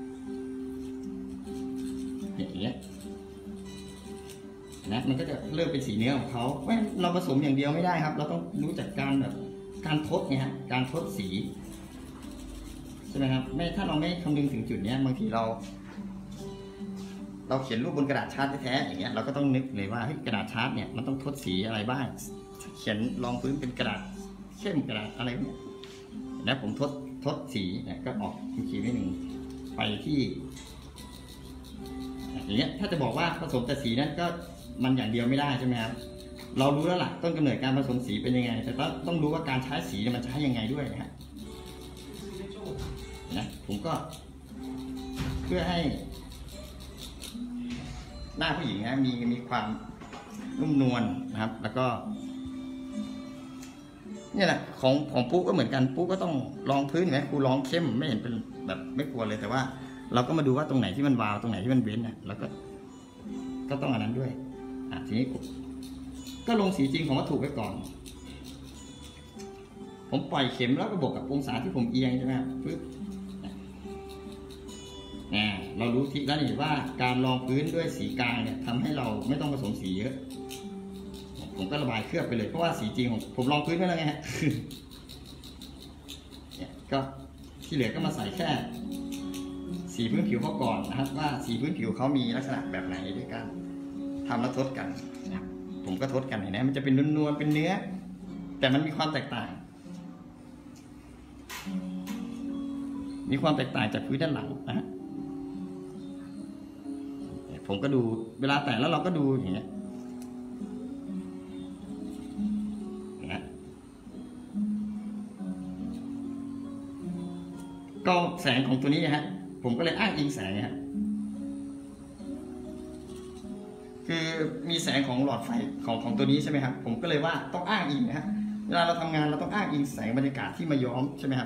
อย่างเงี้ยนะมันก็จะเริ่มเป็นสีเนื้อของเขาเราผสมอย่างเดียวไม่ได้ครับเราต้องรู้จักการแบบการทดไงฮะการทดสีใช่ไหมครับถ้าเราไม่คำนึงถึงจุดนี้บางทีเราเขียนรูปบนกระดาษชาร์ตแท้ๆอย่างเงี้ยเราก็ต้องนึกเลยว่ากระดาษชาร์ตเนี่ยมันต้องทดสีอะไรบ้างเขียนรองพื้นเป็นกระดาษเข้มกระดาษอะไรเนี่ยแล้วผมทดสีเนี่ยก็ออกขีดนิดหนึ่งไปที่อย่างเงี้ยถ้าจะบอกว่าผสมแต่สีนั้นก็มันอย่างเดียวไม่ได้ใช่ไหมครับเรารู้แล้วล่ะต้นกำเนิดการผสมสีเป็นยังไงแต่ต้องรู้ว่าการใช้สีมันใช้ยังไงด้วยนะผมก็เพื่อให้หน้าผู้หญิงนะมีความนุ่มนวลนะครับแล้วก็นี่แหละของปุ๊ก็เหมือนกันปุ๊ก็ต้องรองพื้นไหมครูรองเข้มไม่เห็นเป็นแบบไม่กลัวเลยแต่ว่าเราก็มาดูว่าตรงไหนที่มันวาวตรงไหนที่มันเว้นนะแล้วก็ต้องอันนั้นด้วยทีนี้ก็ลงสีจริงของวัตถุไว้ก่อนผมปล่อยเข็มแล้วก็บวกกับองศาที่ผมเอียงใช่ไหมปึ๊บเรารู้ทีแล้วนี่ว่าการรองพื้นด้วยสีกลางเนี่ยทำให้เราไม่ต้องผสมสีเยอะผมก็ระบายเคลือบไปเลยเพราะว่าสีจริงของผมรองพื้นไว้แล้วไงฮะเนี่ยก็ที่เหลือก็มาใส่แค่สีพื้นผิวเขาก่อนนะครับว่าสีพื้นผิวเขามีลักษณะแบบไหนด้วยกันทำแล้วทดกันผมก็ทดกันเห็นไหมมันจะเป็นนวลๆเป็นเนื้อแต่มันมีความแตกต่างจากพื้นด้านหลังนะฮะผมก็ดูเวลาแต่แล้วเราก็ดูอย่างเงี้ยก็แสงของตัวนี้ฮะผมก็เลยอ้างอิงแสงฮะคือมีแสงของหลอดไฟของตัวนี้ใช่ไหมครับผมก็เลยว่าต้องอ้างอิงนะฮะเวลาเราทำงานเราต้องอ้างอิงแสงบรรยากาศที่มาย้อมใช่ไหมครับ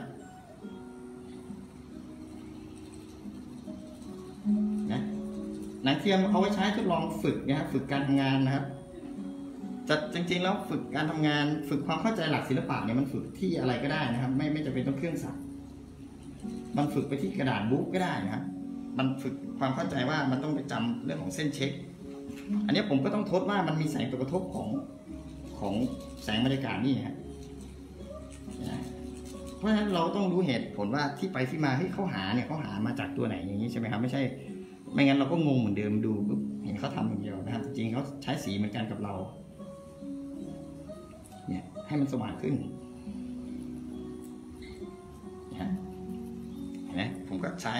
นะหนังเทียมเอาไว้ใช้ทดลองฝึกนะฮะฝึกการทำงานนะครับจะจริงๆแล้วฝึกการทำงานฝึกความเข้าใจหลักศิลปะเนี่ยมันฝึกที่อะไรก็ได้นะครับไม่จำเป็นต้องเครื่องสักมันฝึกไปที่กระดาษบุ๊กก็ได้นะครับมันฝึกความเข้าใจว่ามันต้องไปจำเรื่องของเส้นเช็คอันนี้ผมก็ต้องทดว่ามันมีแสงกระทบของแสงบรรยากาศนี่ฮะเพราะฉะนั้นเราต้องรู้เหตุผลว่าที่ไปที่มาที่เขาหามาจากตัวไหนอย่างนี้ใช่ไหมครับไม่ใช่ไม่งั้นเราก็งงเหมือนเดิมดูเห็นเขาทำอย่างเดียวนะครับจริงเขาใช้สีเหมือนกันกับเราเนี่ยให้มันสว่างขึ้นนะเห็นไหมผมก็ใช้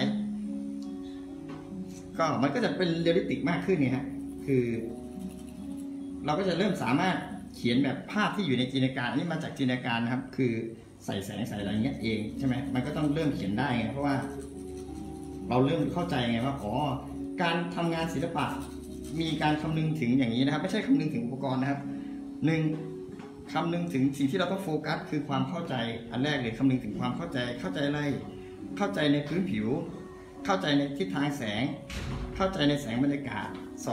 ก็มันก็จะเป็นเรียลลิติกมากขึ้นไงฮะคือเราก็จะเริ่มสามารถเขียนแบบภาพที่อยู่ในจินตนาการอันนี้มาจากจินตนาการนะครับคือใส่แสงใส่อะไรเงี้ยเองใช่ไหมมันก็ต้องเริ่มเขียนได้ไงเพราะว่าเราเริ่มเข้าใจไงว่าอ๋อการทำงานศิลปะมีการคำนึงถึงอย่างนี้นะครับไม่ใช่คำนึงถึงอุปกรณ์นะครับหนึ่งคำนึงถึงสิ่งที่เราต้องโฟกัสคือความเข้าใจอันแรกเลยคำนึงถึงความเข้าใจอะไรเข้าใจในพื้นผิวเข้าใจในทิศทางแสงเข้าใจในแสงบรรยากาศ2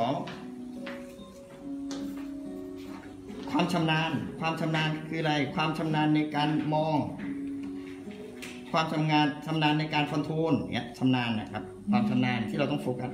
ความชำนาญคืออะไรความชำนาญในการมองความชำนาญในการคอนโทรลเนี่ยชำนาญนะครับความชำนาญที่เราต้องโฟกัส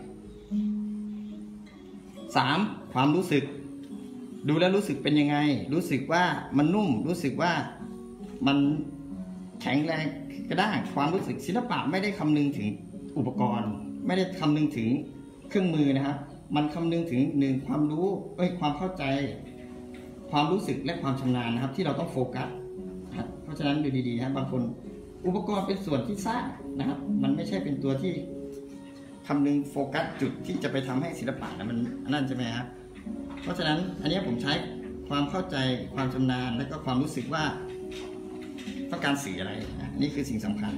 3ความรู้สึกดูแล้วรู้สึกเป็นยังไงรู้สึกว่ามันนุ่มรู้สึกว่ามันแข็งแรงกระด้างความรู้สึกศิลปะไม่ได้คำนึงถึงอุปกรณ์ไม่ได้คำนึงถึงเครื่องมือนะครับมันคำนึงถึง1ความรู้ความเข้าใจความรู้สึกและความชำนาญนะครับที่เราต้องโฟกัสเพราะฉะนั้นดูดีๆนะบางคนอุปกรณ์เป็นส่วนที่สร้างนะครับมันไม่ใช่เป็นตัวที่คำนึงโฟกัสจุดที่จะไปทำให้ศิลปะมันนั่นใช่ไหมครับเพราะฉะนั้นอันนี้ผมใช้ความเข้าใจความชำนาญและก็ความรู้สึกว่าต้องการสื่ออะไรนี่คือสิ่งสำคัญ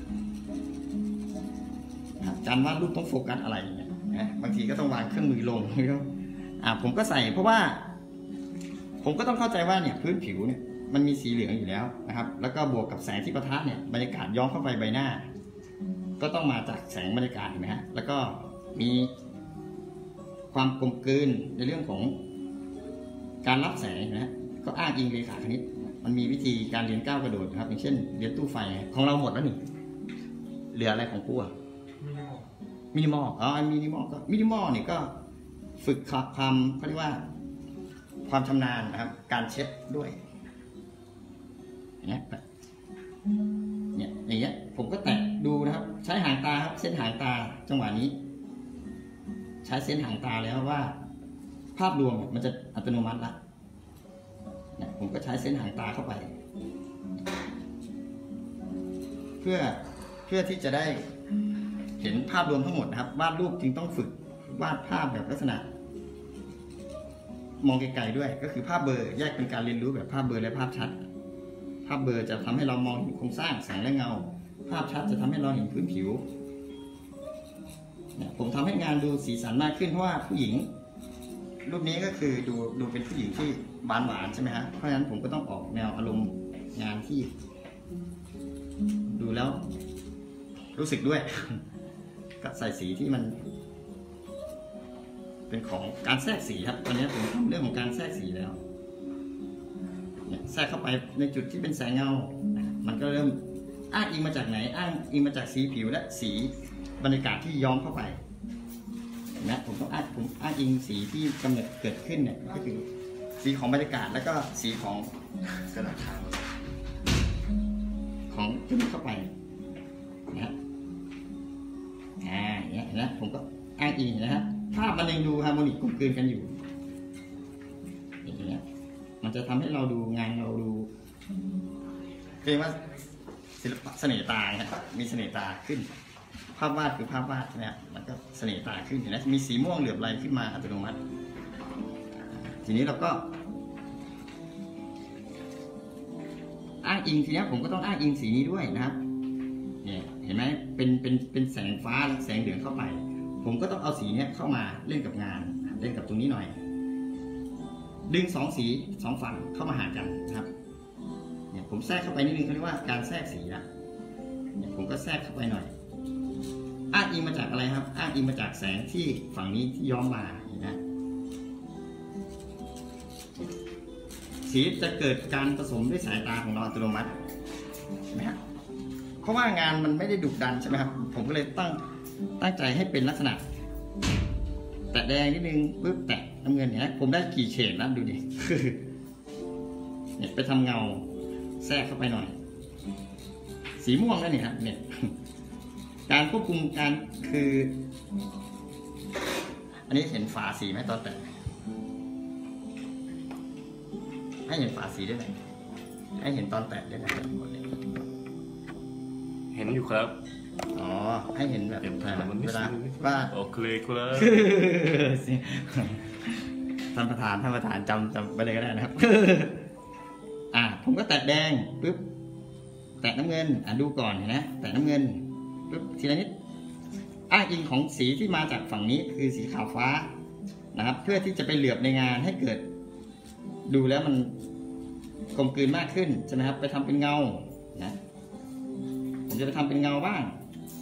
การวาดรูปต้องโฟกัสอะไรเนี่ยบางทีก็ต้องวางเครื่องมือลงผมก็ใส่เพราะว่าผมก็ต้องเข้าใจว่าเนี่ยพื้นผิวเนี่ยมันมีสีเหลืองอยู่แล้วนะครับแล้วก็บวกกับแสงที่ปะทะเนี่ยบรรยากาศย้อนเข้าไปใบหน้าก็ต้องมาจากแสงบรรยากาศเห็นไหมฮะแล้วก็มีความกลมกลืนในเรื่องของการรับแสงนะก็อ้างอิงเรขาคณิตมันมีวิธีการเรียนก้าวกระโดดครับอย่างเช่นเรียนตู้ไฟของเราหมดแล้วนี่เหลืออะไรของกูอะมินิมอลมินิมอลเนี่ยก็ฝึกความเขาเรียกว่าความชำนาญนะครับการเช็ดด้วยเนี่ยอย่างเงี้ยผมก็แตะดูนะครับใช้หางตาครับเส้นหางตาจังหวะนี้ใช้เส้นหางตาแล้วว่าภาพรวมมันจะอัตโนมัติละเนี่ยผมก็ใช้เส้นหางตาเข้าไปเพื่อที่จะได้เห็นภาพรวมทั้งหมดนะครับวาดรูปจึงต้องฝึกวาดภาพแบบลักษณะมองไกลๆด้วยก็คือภาพเบลอแยกเป็นการเรียนรู้แบบภาพเบลอและภาพชัดภาพเบลอจะทำให้เรามองเห็นโครงสร้างแสงและเงาภาพชัดจะทำให้เราเห็นพื้นผิวผมทำให้งานดูสีสันมากขึ้นเพราะว่าผู้หญิงรูปนี้ก็คือดูเป็นผู้หญิงที่หวานใช่ไหมฮะเพราะฉะนั้นผมก็ต้องออกแนวอารมณ์งานที่ดูแล้วรู้สึกด้วยก็ใส่สีที่มันเป็นของการแทรกสีครับตอนนี้ผมทำเรื่องของการแทรกสีแล้วเนี่ยแทรกเข้าไปในจุดที่เป็นแสงเงามันก็เริ่มอ้างอิงมาจากไหนอ้างอิงมาจากสีผิวและสีบรรยากาศที่ย้อมเข้าไปนะผมต้องผมอ้างอิงสีที่กำเนิดเกิดขึ้นเนี่ยก็คือสีของบรรยากาศแล้วก็สีของกระดาษทางของที่เข้าไปนะเนี่ยนะผมก็อ้างอิงนะครับภาพมันยังดูฮาร์โมนิกกลมกลืนกันอยู่อย่างเงี้ยมันจะทำให้เราดูงานเราดูเรียกว่าศิลปะเสน่ห์ตาครับมีเสน่ห์ตาขึ้นภาพวาดคือภาพวาดเนี่ยมันก็เสน่ห์ตาขึ้นเห็นไหมมีสีม่วงเหลือบไหลขึ้นมาอัตโนมัติทีนี้เราก็อ้างอิงทีนี้ผมก็ต้องอ้างอิงสีนี้ด้วยนะครับเนี่ยห็นไหมเป็นแสงฟ้าและแสงเหลืองเข้าไปผมก็ต้องเอาสีเนี้ยเข้ามาเล่นกับงานเล่นกับตรงนี้หน่อยดึง2สี2ฝั่งเข้ามาหากันนะครับเนี่ยผมแทรกเข้าไปนิดนึงเขาเรียกว่าการแทรกสีนะเนี่ยผมก็แทรกเข้าไปหน่อยอ้างอิงมาจากอะไรครับอ้างอิงมาจากแสงที่ฝั่งนี้ที่ย้อมมาเห็นไหมสีจะเกิดการผสมด้วยสายตาของเราอัตโนมัตินะครับเพราะว่างานมันไม่ได้ดุดันใช่ไหมครับผมก็เลยตั้งใจให้เป็นลักษณะแตะแดงนิดนึงปึ๊บแตะน้ำเงินเนี่ยผมได้กี่เฉดแล้วดูดิเนี่ยไปทำเงาแทรกเข้าไปหน่อยสีม่วงนั่นนี่ครับเนี่ยการควบคุมการคืออันนี้เห็นฝาสีไหมตอนแตะให้เห็นฝาสีได้ไหมให้เห็นตอนแตะได้ไหมเห็นอยู่ครับอ๋อให้เห็นแบบเวลาว่าโอเคครับท่านประธานจำไปเลยก็ได้นะครับผมก็แตะแดงปึ๊บแตะน้ำเงินดูก่อนนะแตะน้ำเงินปึ๊บทีละนิดอ้างอิงของสีที่มาจากฝั่งนี้คือสีขาวฟ้านะครับเพื่อที่จะไปเหลือบในงานให้เกิดดูแล้วมันกลมกลืนมากขึ้นใช่ไหมครับไปทำเป็นเงานะผมจะไปทำเป็นเงาบ้าง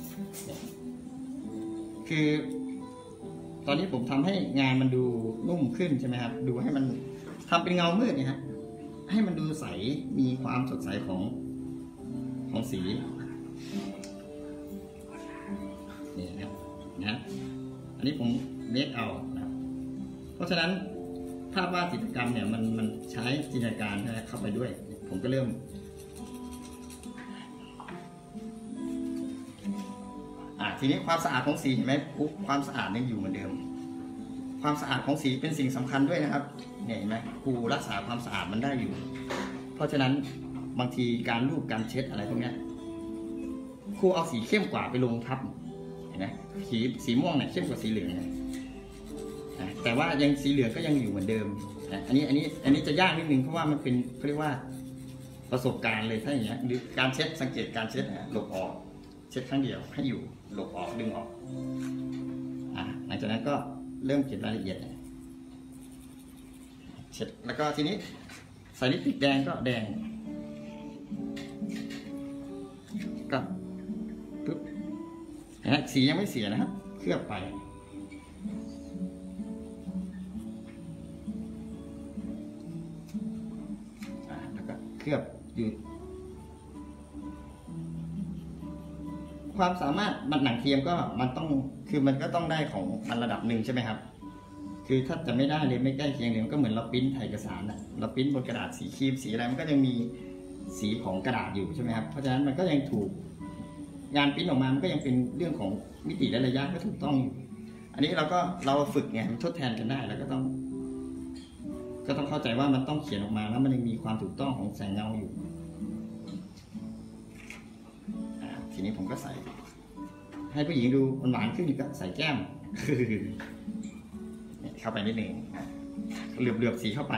คือตอนนี้ผมทำให้งานมันดูนุ่มขึ้นใช่ไหมครับดูให้มันทำเป็นเงามืดเนี่ยฮะให้มันดูใสมีความสดใสของสีนี่นะอันนี้ผมเมคเอานะครับเพราะฉะนั้นภาพวาดจิตรกรรมเนี่ยมันใช้จินตนาการเข้าไปด้วยผมก็เริ่มทีนี้ความสะอาดของสีเห็นไหมความสะอาดยังอยู่เหมือนเดิมความสะอาดของสีเป็นสิ่งสำคัญด้วยนะครับเห็นไหมครูรักษาความสะอาดมันได้อยู่เพราะฉะนั้นบางทีการลูบการเช็ดอะไรพวกนี้ครูเอาสีเข้มกว่าไปลงทับเห็นไหมสีม่วงเนี่ยเข้มกว่าสีเหลืองแต่ว่ายังสีเหลืองก็ยังอยู่เหมือนเดิมอันนี้จะยากนิดนึงเพราะว่ามันเป็นเขาเรียกว่าประสบการณ์เลยถ้าอย่างเงี้ยหรือการเช็ดสังเกตการเช็ดหลบออกเช็ดครั้งเดียวให้อยู่หลบออกดึงออกหลังจากนั้นก็เริ่มเก็บรายละเอียดเช็ดแล้วก็ทีนี้ใส่ลิปสติกแดงก็แดงก็ปึ๊บนะสียังไม่เสียนะครับเคลือบไปแล้วก็เคลือบอยู่ความสามารถมันหนังเทียมก็มันต้องคือมันก็ต้องได้ของมันระดับหนึ่งใช่ไหมครับคือถ้าจะไม่ได้เลยไม่ใกล้เคียงเลยมันก็เหมือนเราปริ้นถ่ายเอกสารเราปริ้นบนกระดาษสีครีมสีอะไรมันก็ยังมีสีของกระดาษอยู่ใช่ไหมครับเพราะฉะนั้นมันก็ยังถูกงานปริ้นออกมามันก็ยังเป็นเรื่องของมิติและระยะก็ถูกต้องอยู่อันนี้เราฝึกไงมันทดแทนกันได้แล้วก็ต้องเข้าใจว่ามันต้องเขียนออกมาแล้วมันยังมีความถูกต้องของแสงเงาอยู่ทีนี้ผมก็ใส่ให้ผู้หญิงดูหวานขึ้นก็ใส่แก้มเข้าไปนิดหนึ่งเหลือบสีเข้าไป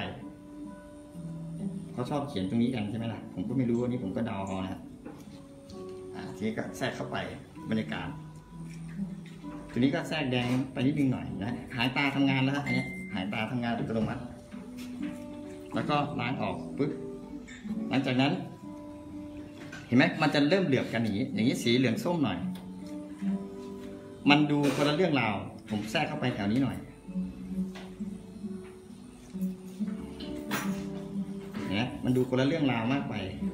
เขาชอบเขียนตรงนี้กันใช่ไหมล่ะผมก็ไม่รู้อันนี้ผมก็เดาเอานะครับทีนี้ก็แทรกเข้าไปบรรยากาศทีนี้ก็แทรกแดงไปนิดนึงหน่อยนะหายตาทำงานแล้วอันนี้หายตาทำงานอัตโนมัติแล้วก็ล้างออกปึ๊บหลังจากนั้นเห็นไหมมันจะเริ่มเหลือบกันอย่างนี้สีเหลืองส้มหน่อยมันดูคนละเรื่องราวผมแทรกเข้าไปแถวนี้หน่อยเนี่ยมันดูคนละเรื่องราวมากไป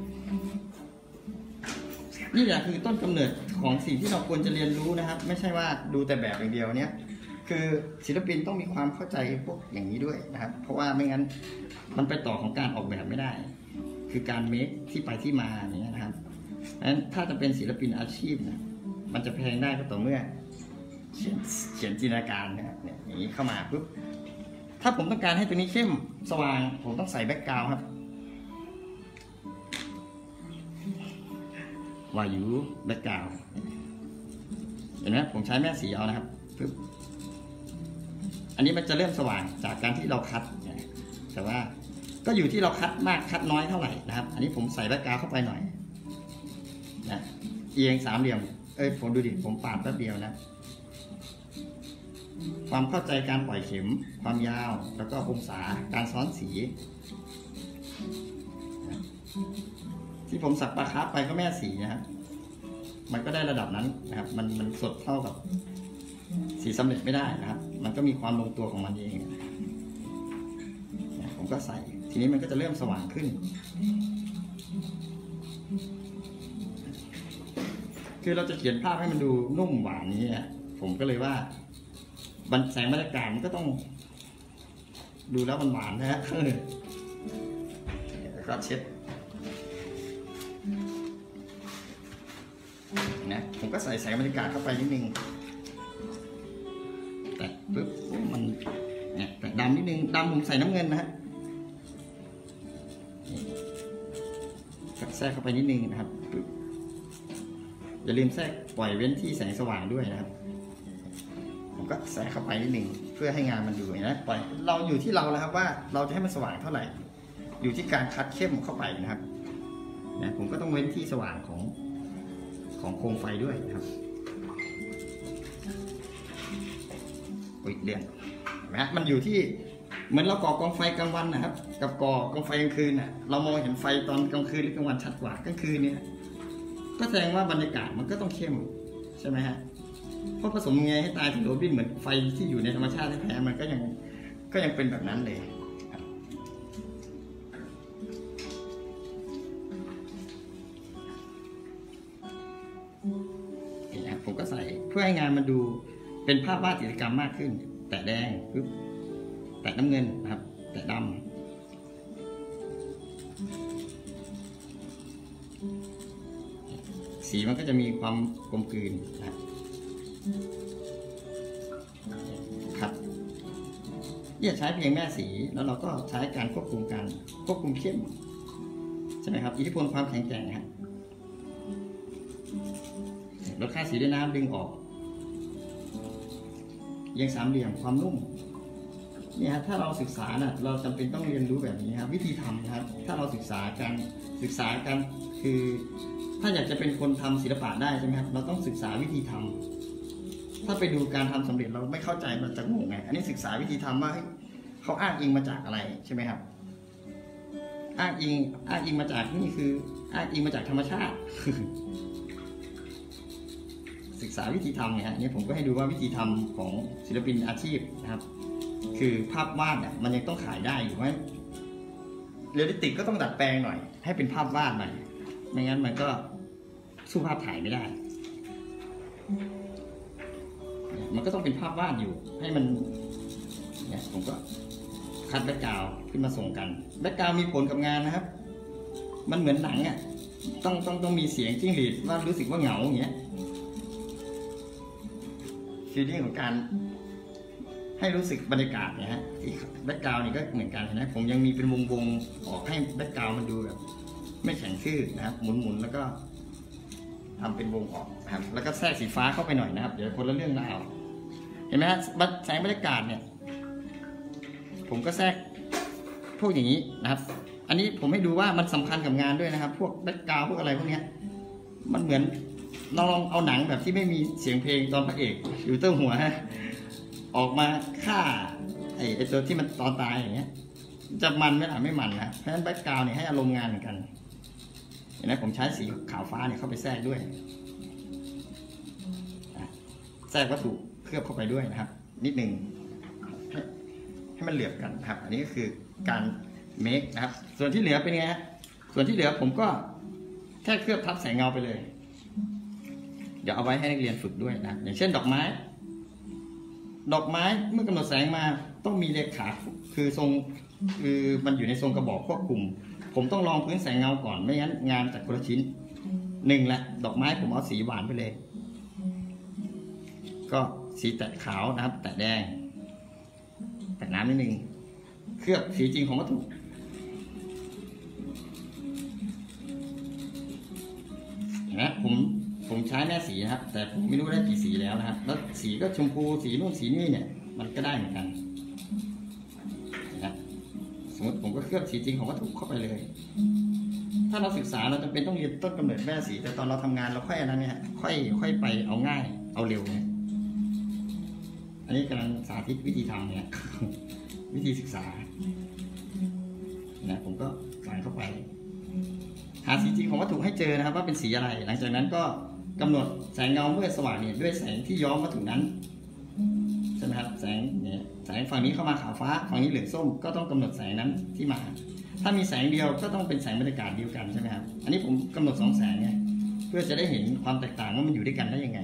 นี่แหละคือต้นกำเนิดของสิ่งที่เราควรจะเรียนรู้นะครับไม่ใช่ว่าดูแต่แบบอย่างเดียวเนี่ยคือศิลปินต้องมีความเข้าใจพวกอย่างนี้ด้วยนะครับเพราะว่าไม่งั้นมันไปต่อของการออกแบบไม่ได้คือการเมคที่ไปที่มาอย่างนี้นะครับนั้นถ้าจะเป็นศิลปินอาชีพนะมันจะแพงได้ก็ต่อเมื่อเขียนจินตนาการนะครับเนี่ยอย่างนี้เข้ามาปุ๊บถ้าผมต้องการให้ตัวนี้เข้มสว่างผมต้องใส่แบ็กกราวด์ครับวายุแบ็กกราวด์เห็นไหมผมใช้แม่สีเอานะครับปุ๊บอันนี้มันจะเริ่มสว่างจากการที่เราคัดแต่ว่าก็อยู่ที่เราคัดมากคัดน้อยเท่าไหร่นะครับอันนี้ผมใส่แบ็กกราวด์เข้าไปหน่อยนะเอียงสามเหลี่ยมผมดูดิผมปาดแป๊บเดียวนะความเข้าใจการปล่อยเข็มความยาวแล้วก็องศาการซ้อนสีที่ผมสักปลาคาร์ฟไปก็แม่สีนะครับมันก็ได้ระดับนั้นนะครับมันสดเท่ากับสีสำเร็จไม่ได้นะครับมันก็มีความลงตัวของมันเองผมก็ใส่ทีนี้มันก็จะเริ่มสว่างขึ้นคือเราจะเขียนภาพให้มันดูนุ่มหวานนี้นะผมก็เลยว่าแสงบรรยากาศมันก็ต้องดูแล้วมันหวานนะฮะแล้วก็เช็ดนะผมก็ใส่แสงบรรยากาศเข้าไปนิดนึงแต่ปึ๊บมันเนี่ยแต่ดำนิดนึงดำผมใส่น้ำเงินนะฮะแทรกเข้าไปนิดนึงนะครับปึ๊บอย่าลืมแทรกปล่อยเว้นที่แสงสว่างด้วยนะครับผมก็แทรกเข้าไปนิดนึงเพื่อให้งานมันดูนะปล่อยเราอยู่ที่เราแล้วครับว่าเราจะให้มันสว่างเท่าไหร่อยู่ที่การคัดเข้มเข้าไปนะครับนะผมก็ต้องเว้นที่สว่างของโคมไฟด้วยนะครับเรื่องนะมันอยู่ที่เหมือนเราก่อกองไฟกลางวันนะครับกับก่อกองไฟกลางคืนน่ะเรามองเห็นไฟตอนกลางคืนหรือกลางวันชัดกว่ากลางคืนเนี่ยก็แสดงว่าบรรยากาศมันก็ต้องเข้มใช่ไหมฮะเพราะผสมไงให้ตายที่โรบินเหมือนไฟที่อยู่ในธรรมชาติแท้ๆมันก็ยังเป็นแบบนั้นเลยผมก็ใส่เพื่อให้งานมันดูเป็นภาพวาดจิตรกรรมมากขึ้นแตะแดงปึ๊บแตะน้ำเงินนะครับแตะดำสีมันก็จะมีความกลมกลืนนะครับเนี่ยใช้เพียงแม่สีแล้วเราก็ใช้การควบคุมเข้มใช่ไหมครับอิทธิพลความแข็งแกร่งฮะลดค่าสีด้วยน้ำดึงออกเอียงสามเหลี่ยมความนุ่มนี่ฮะถ้าเราศึกษาน่ะเราจำเป็นต้องเรียนรู้แบบนี้ครับวิธีทำนะครับถ้าเราศึกษากันคือถ้าอยากจะเป็นคนทำศิลปะได้ใช่ไหมครับเราต้องศึกษาวิธีทำถ้าไปดูการทำสำเร็จเราไม่เข้าใจมันจะงงไงอันนี้ศึกษาวิธีทำว่าเขาอ้างอิงมาจากอะไรใช่ไหมครับอ้างอิงมาจากนี่คืออ้างอิงมาจากธรรมชาติศึกษาวิธีทำเนี่ยฮะนี่ผมก็ให้ดูว่าวิธีทำของศิลปินอาชีพนะครับคือภาพวาดเนี่ยมันยังต้องขายได้อยู่ไหมเรียลลิติกก็ต้องดัดแปลงหน่อยให้เป็นภาพวาดหน่อยไม่งั้นมันก็สู้ภาพถ่ายไม่ได้มันก็ต้องเป็นภาพวาดอยู่ให้มันเนี่ยผมก็คัดแบ็คกราวด์ขึ้นมาส่งกันแบ็คกราวด์มีผลกับงานนะครับมันเหมือนหนังอ่ะต้องมีเสียงจิ้งหรีดว่ารู้สึกว่าเหงาอย่างเงี้ยฟีลลิ่งของการให้รู้สึกบรรยากาศเนี่ยฮะที่แบ็คกราวด์นี่ก็เหมือนกันนะผมยังมีเป็นวงออกให้แบ็คกราวด์มันดูแบบไม่แข็งทื่อนะครับหมุนแล้วก็ทำเป็นวงออกนะครับแล้วก็แทรกสีฟ้าเข้าไปหน่อยนะครับเดี๋ยวคนละเรื่องราวเห็นไหมฮะแสงบรรยากาศเนี่ยผมก็แทรกพวกอย่างนี้นะครับอันนี้ผมให้ดูว่ามันสำคัญกับงานด้วยนะครับพวกแบ็คกราวด์พวกอะไรพวกนี้มันเหมือนเราลองเอาหนังแบบที่ไม่มีเสียงเพลงตอนพระเอกอยู่เต้าหัวฮะออกมาฆ่าไอ้ตัวที่มันตอนตายอย่างเงี้ยจะมันไหมล่ะไม่มันนะเพราะฉะนั้นแบ็คกราวด์เนี่ยให้อารมณ์งานเหมือนกันเห็นไหมผมใช้สีขาวฟ้าเนี่ยเข้าไปแทรกด้วยแทรกวัตถุเคลือบเข้าไปด้วยนะครับนิดหนึ่งให้มันเหลือบกันครับอันนี้ก็คือการเมคนะครับส่วนที่เหลือเป็นไงฮะส่วนที่เหลือผมก็แค่เคลือบทับแสงเงาไปเลยเดี๋ยวเอาไว้ให้นักเรียนฝึกด้วยนะอย่างเช่นดอกไม้เมื่อกำหนดแสงมาต้องมีเลขาคือทรงคือมันอยู่ในทรงกระบอกควบคุมผมต้องลองพื้นแสงเงาก่อนไม่งั้นงานจากคนละชิ้นหนึ่งละดอกไม้ผมเอาสีหวานไปเลยก็สีแตะขาวนะครับแตะแดงแตะน้ำนิดนึงเคลือบสีจริงของวัตถุนะผมใช้แม่สีนะครับแต่ผมไม่รู้ได้กี่สีแล้วนะครับแล้วสีก็ชมพูสีนู่นสีนี่เนี่ยมันก็ได้เหมือนกันนะสมมติผมก็เคลือบสีจริงของวัตถุเข้าไปเลยถ้าเราศึกษาเราจำเป็นต้องเรียนต้นกำเนิดแม่สีแต่ตอนเราทำงานเราค่อยอันนั้นเนี่ยค่อยไปเอาง่ายเอาเร็วเนี่ยอันนี้กำลังสาธิตวิธีทำเนี่ย วิธีศึกษานะผมก็ใส่เข้าไปหาสีจริงของวัตถุให้เจอนะครับว่าเป็นสีอะไรหลังจากนั้นก็กำหนดแสงเงาเมื่อสว่างเนี่ยด้วยแสงที่ย้อมวัตถุนั้นใช่ไหมครับแสงเนี่ยแสงฝั่งนี้เข้ามาขาวฟ้าฝั่งนี้เหลืองส้มก็ต้องกำหนดแสงนั้นที่มาถ้ามีแสงเดียวก็ต้องเป็นแสงบรรยากาศเดียวกันใช่ไหมครับอันนี้ผมกำหนด2 แสงไงเพื่อจะได้เห็นความแตกต่างว่ามันอยู่ด้วยกันได้ยังไง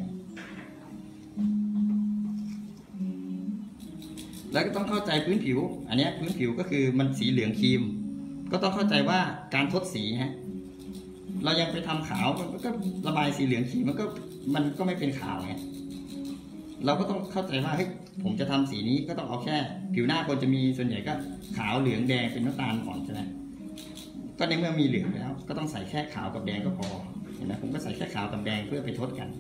แล้วก็ต้องเข้าใจพื้นผิวอันนี้พื้นผิวก็คือมันสีเหลืองครีมก็ต้องเข้าใจว่าการทดสีฮะเรายังไปทำขาวมันก็ระบายสีเหลืองครีมมันก็ไม่เป็นขาวไงเราก็ต้องเข้าใจว่าเฮ้ยผมจะทำสีนี้ก็ต้องเอาแค่ผิวหน้าคนจะมีส่วนใหญ่ก็ขาวเหลืองแดงเป็นน้ำตาลอ่อนใช่ไหมก็ในเมื่อมีเหลืองแล้วก็ต้องใส่แค่ขาวกับแดงก็พอเห็นไหมผมก็ใส่แค่ขาวกับแดงเพื่อไปทดกัน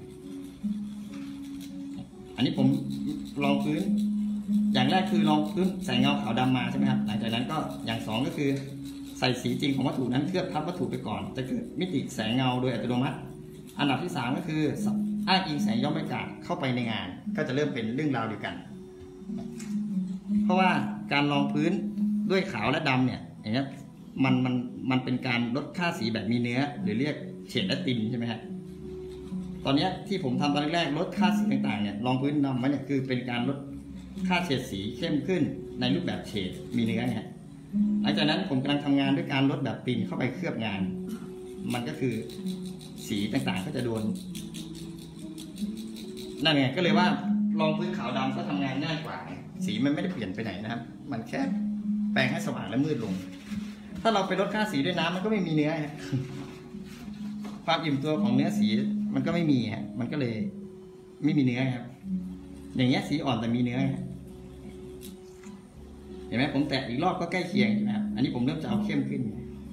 อันนี้ผมลองพื้นอย่างแรกคือลองพื้นใส่เงาขาวดำมาใช่ไหมครับหลังจากนั้นก็อย่าง2ก็คือใส่สีจริงของวัตถุนั้นเคลือบทับวัตถุไปก่อนจะเกิดมิติแสงเงาโดยอัตโนมัติอันดับที่3ก็คืออ้างอิงแสงย้อมบรรยากาศเข้าไปในงานก็จะเริ่มเป็นเรื่องราวเดียวกันเพราะว่าการลองพื้นด้วยขาวและดำเนี่ยอย่างนี้มันเป็นการลดค่าสีแบบมีเนื้อหรือเรียกเฉดและตินใช่ไหมครับตอนนี้ที่ผมทำตอนแรกลดค่าสีต่างๆเนี่ยลองพื้นดำไว้เนี่ยคือเป็นการลดค่าเฉดสีเข้มขึ้นในรูปแบบเฉดมีเนื้อเนี่ยหลังจากนั้นผมกำลังทำงานด้วยการลดแบบตินเข้าไปเคลือบงานมันก็คือสีต่างๆก็จะโดนนั่นไงก็เลยว่าลองพื้นขาวดำก็ทำงานง่ายกว่าสีมันไม่ได้เปลี่ยนไปไหนนะครับมันแค่แปลงให้สว่างและมืดลงถ้าเราไปลดค่าสีด้วยน้ำมันก็ไม่มีเนื้อความอิ่มตัวของเนื้อสีมันก็ไม่มีฮะมันก็เลยไม่มีเนื้อครับอย่างเงี้ยสีอ่อนแต่มีเนื้อเห็นไหมผมแตะอีกรอบก็ใกล้เคียงนะครับอันนี้ผมเริ่มจะเอาเข้มขึ้น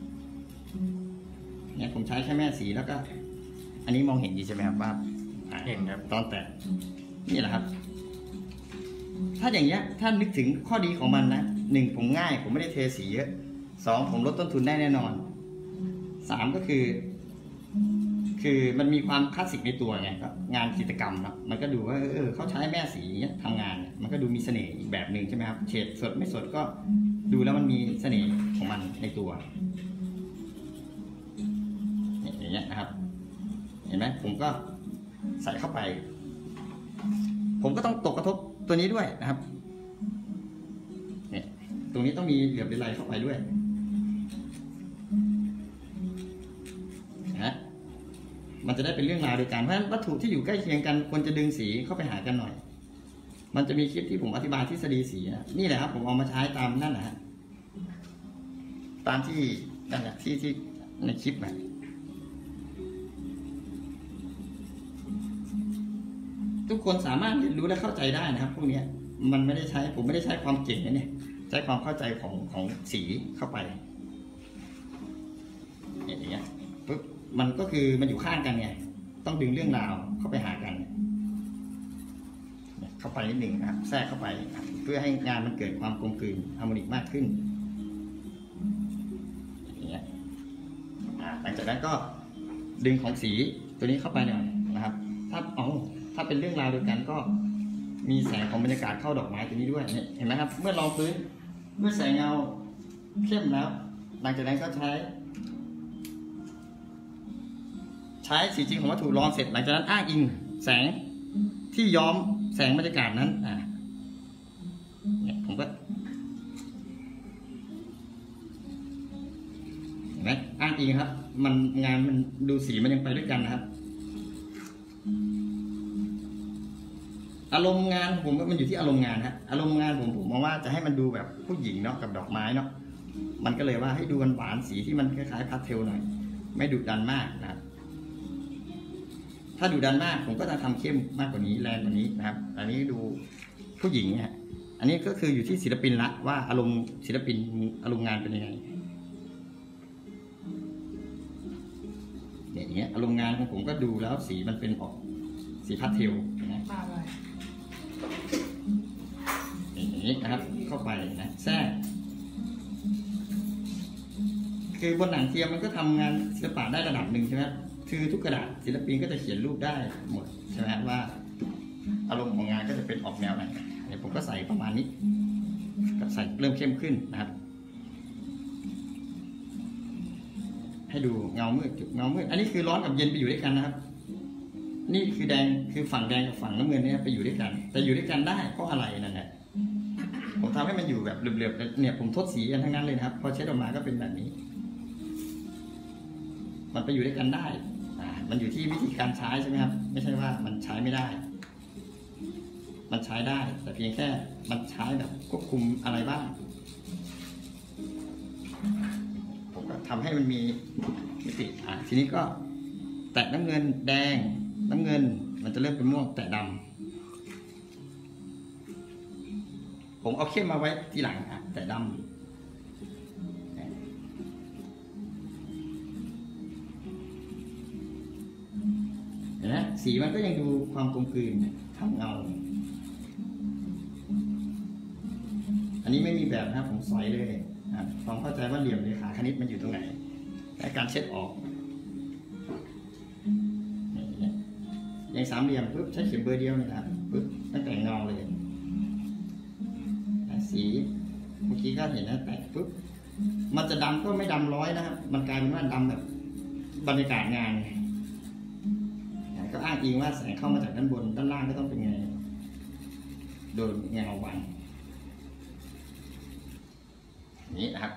เนี่ยผมใช้แค่แม่สีแล้วก็อันนี้มองเห็นดีใช่ไหมครับว่าเห็นครับตอนแตะนี่แหละครับถ้าอย่างเงี้ยถ้านึกถึงข้อดีของมันนะ1ผมง่ายผมไม่ได้เทสีเยอะ2ผมลดต้นทุนได้แน่นอน3ก็คือมันมีความคลาสสิกในตัวไงครับงานจิตรกรรมนะมันก็ดูว่าเขาใช้แม่สีเนี้ยทำงานมันก็ดูมีเสน่ห์อีกแบบหนึ่งใช่ไหมครับเฉดสดไม่สดก็ดูแล้วมันมีเสน่ห์ของมันในตัวอย่างเงี้ยนะครับเห็นไหมผมก็ใส่เข้าไปผมก็ต้องตกกระทบตัวนี้ด้วยนะครับเนี่ยตรงนี้ต้องมีเหลือบไหลเข้าไปด้วยนะมันจะได้เป็นเรื่องราวเดียวกันเพราะฉะนั้นวัตถุที่อยู่ใกล้เคียงกันควรจะดึงสีเข้าไปหากันหน่อยมันจะมีคลิปที่ผมอธิบายทฤษฎีสีนะนี่แหละครับผมเอามาใช้ตามนั่นนะฮะตามที่นั่นแหละที่ในคลิปนะทุกคนสามารถเรียนรู้และเข้าใจได้นะครับพวกนี้มันไม่ได้ใช้ผมไม่ได้ใช้ความเก่งนะเนี่ยใช้ความเข้าใจของสีเข้าไปอย่างเงี้ยปุ๊บมันก็คือมันอยู่ข้างกันไงต้องดึงเรื่องราวเข้าไปหากันเข้าไปนิดหนึ่งนะครับแทรกเข้าไปเพื่อให้งานมันเกิดความกลมกลืนฮาร์โมนิกมากขึ้นอย่างเงี้ยหลังจากนั้นก็ดึงของสีตัวนี้เข้าไปหน่อยนะครับถ้าเป็นเรื่องราวเดียวกันก็มีแสงของบรรยากาศเข้าดอกไม้ตัวนี้ด้วยเห็นไหมครับเมื่อลองพื้นเมื่อแสงเงาเข้มแล้วหลังจากนั้นก็ใช้สีจริงของวัตถุลองเสร็จหลังจากนั้นอ้างอิงแสงที่ย้อมแสงบรรยากาศนั้นเนี่ยผมก็เห็นไหมอ้างอิงครับมันงานมันดูสีมันยังไปด้วยกันนะครับอารมณ์งานผมมันอยู่ที่อารมณ์งานฮะอารมณ์งานผมมองว่าจะให้มันดูแบบผู้หญิงเนาะกับดอกไม้เนาะมันก็เลยว่าให้ดูหวานสีที่มันคล้ายๆพาสเทลหน่อยไม่ดุดันมากนะครับถ้าดุดันมากผมก็จะทำเข้มมากกว่านี้แรงกว่านี้นะครับอันนี้ดูผู้หญิงฮะอันนี้ก็คืออยู่ที่ศิลปินละว่าอารมณ์ศิลปินอารมณ์งานเป็นยังไงอย่างเงี้ยอารมณ์งานของผมก็ดูแล้วสีมันเป็นออกสีพาสเทลนะอย่างนี้นะครับเข้าไปนะแทรกคือบนหนังเทียมมันก็ทำงานศิลปะได้ระดับหนึ่งใช่ไหมคือทุกกระดาษศิลปินก็จะเขียนรูปได้หมดใช่ไหมว่าอารมณ์ของงานก็จะเป็นออกแนวไหนเดี๋ยวผมก็ใส่ประมาณนี้ก็ใส่เริ่มเข้มขึ้นนะครับให้ดูเงามืดเงามืดอันนี้คือร้อนกับเย็นไปอยู่ด้วยกันนะครับนี่คือแดงคือฝั่งแดงกับฝั่งน้ำเงินเนี่ยไปอยู่ด้วยกันแต่อยู่ด้วยกันได้เพราะอะไรนั่นแหละผมทำให้มันอยู่แบบเหลือบๆเนี่ยผมทดสีกันทั้งนั้นเลยนะครับพอเช็ดออกมาก็เป็นแบบนี้มันไปอยู่ด้วยกันได้มันอยู่ที่วิธีการใช้ใช่ไหมครับไม่ใช่ว่ามันใช้ไม่ได้มันใช้ได้แต่เพียงแค่มันใช้แบบควบคุมอะไรบ้างผมก็ทำให้มันมีมิติทีนี้ก็แตะน้ำเงินแดงน้ำเงินมันจะเริ่มเป็นม่วงแตะดำผมเอาเข้มมาไว้ทีหลังแตะดำเห็นไหมสีมันก็ยังดูความกลมกลืนทำเงาอันนี้ไม่มีแบบนะครับผมสอยเลยความเข้าใจว่าเหลี่ยมเลขาคณิตมันอยู่ตรงไหนและการเช็ดออกอย่างสามเหลี่ยมปุ๊บใช้เข็มเบอร์เดียวนะครับปุ๊บตั้งแต่เงาเลยสีเมื่อกี้ก็เห็นนะแต่ปุ๊บมันจะดำก็ไม่ดำร้อยนะครับมันกลายเป็นว่าดำแบบบรรยากาศงานก็อ้างอิงว่าแสงเข้ามาจากด้านบนด้านล่างก็ต้องเป็นไงโดนเงาบังนี้นะครับ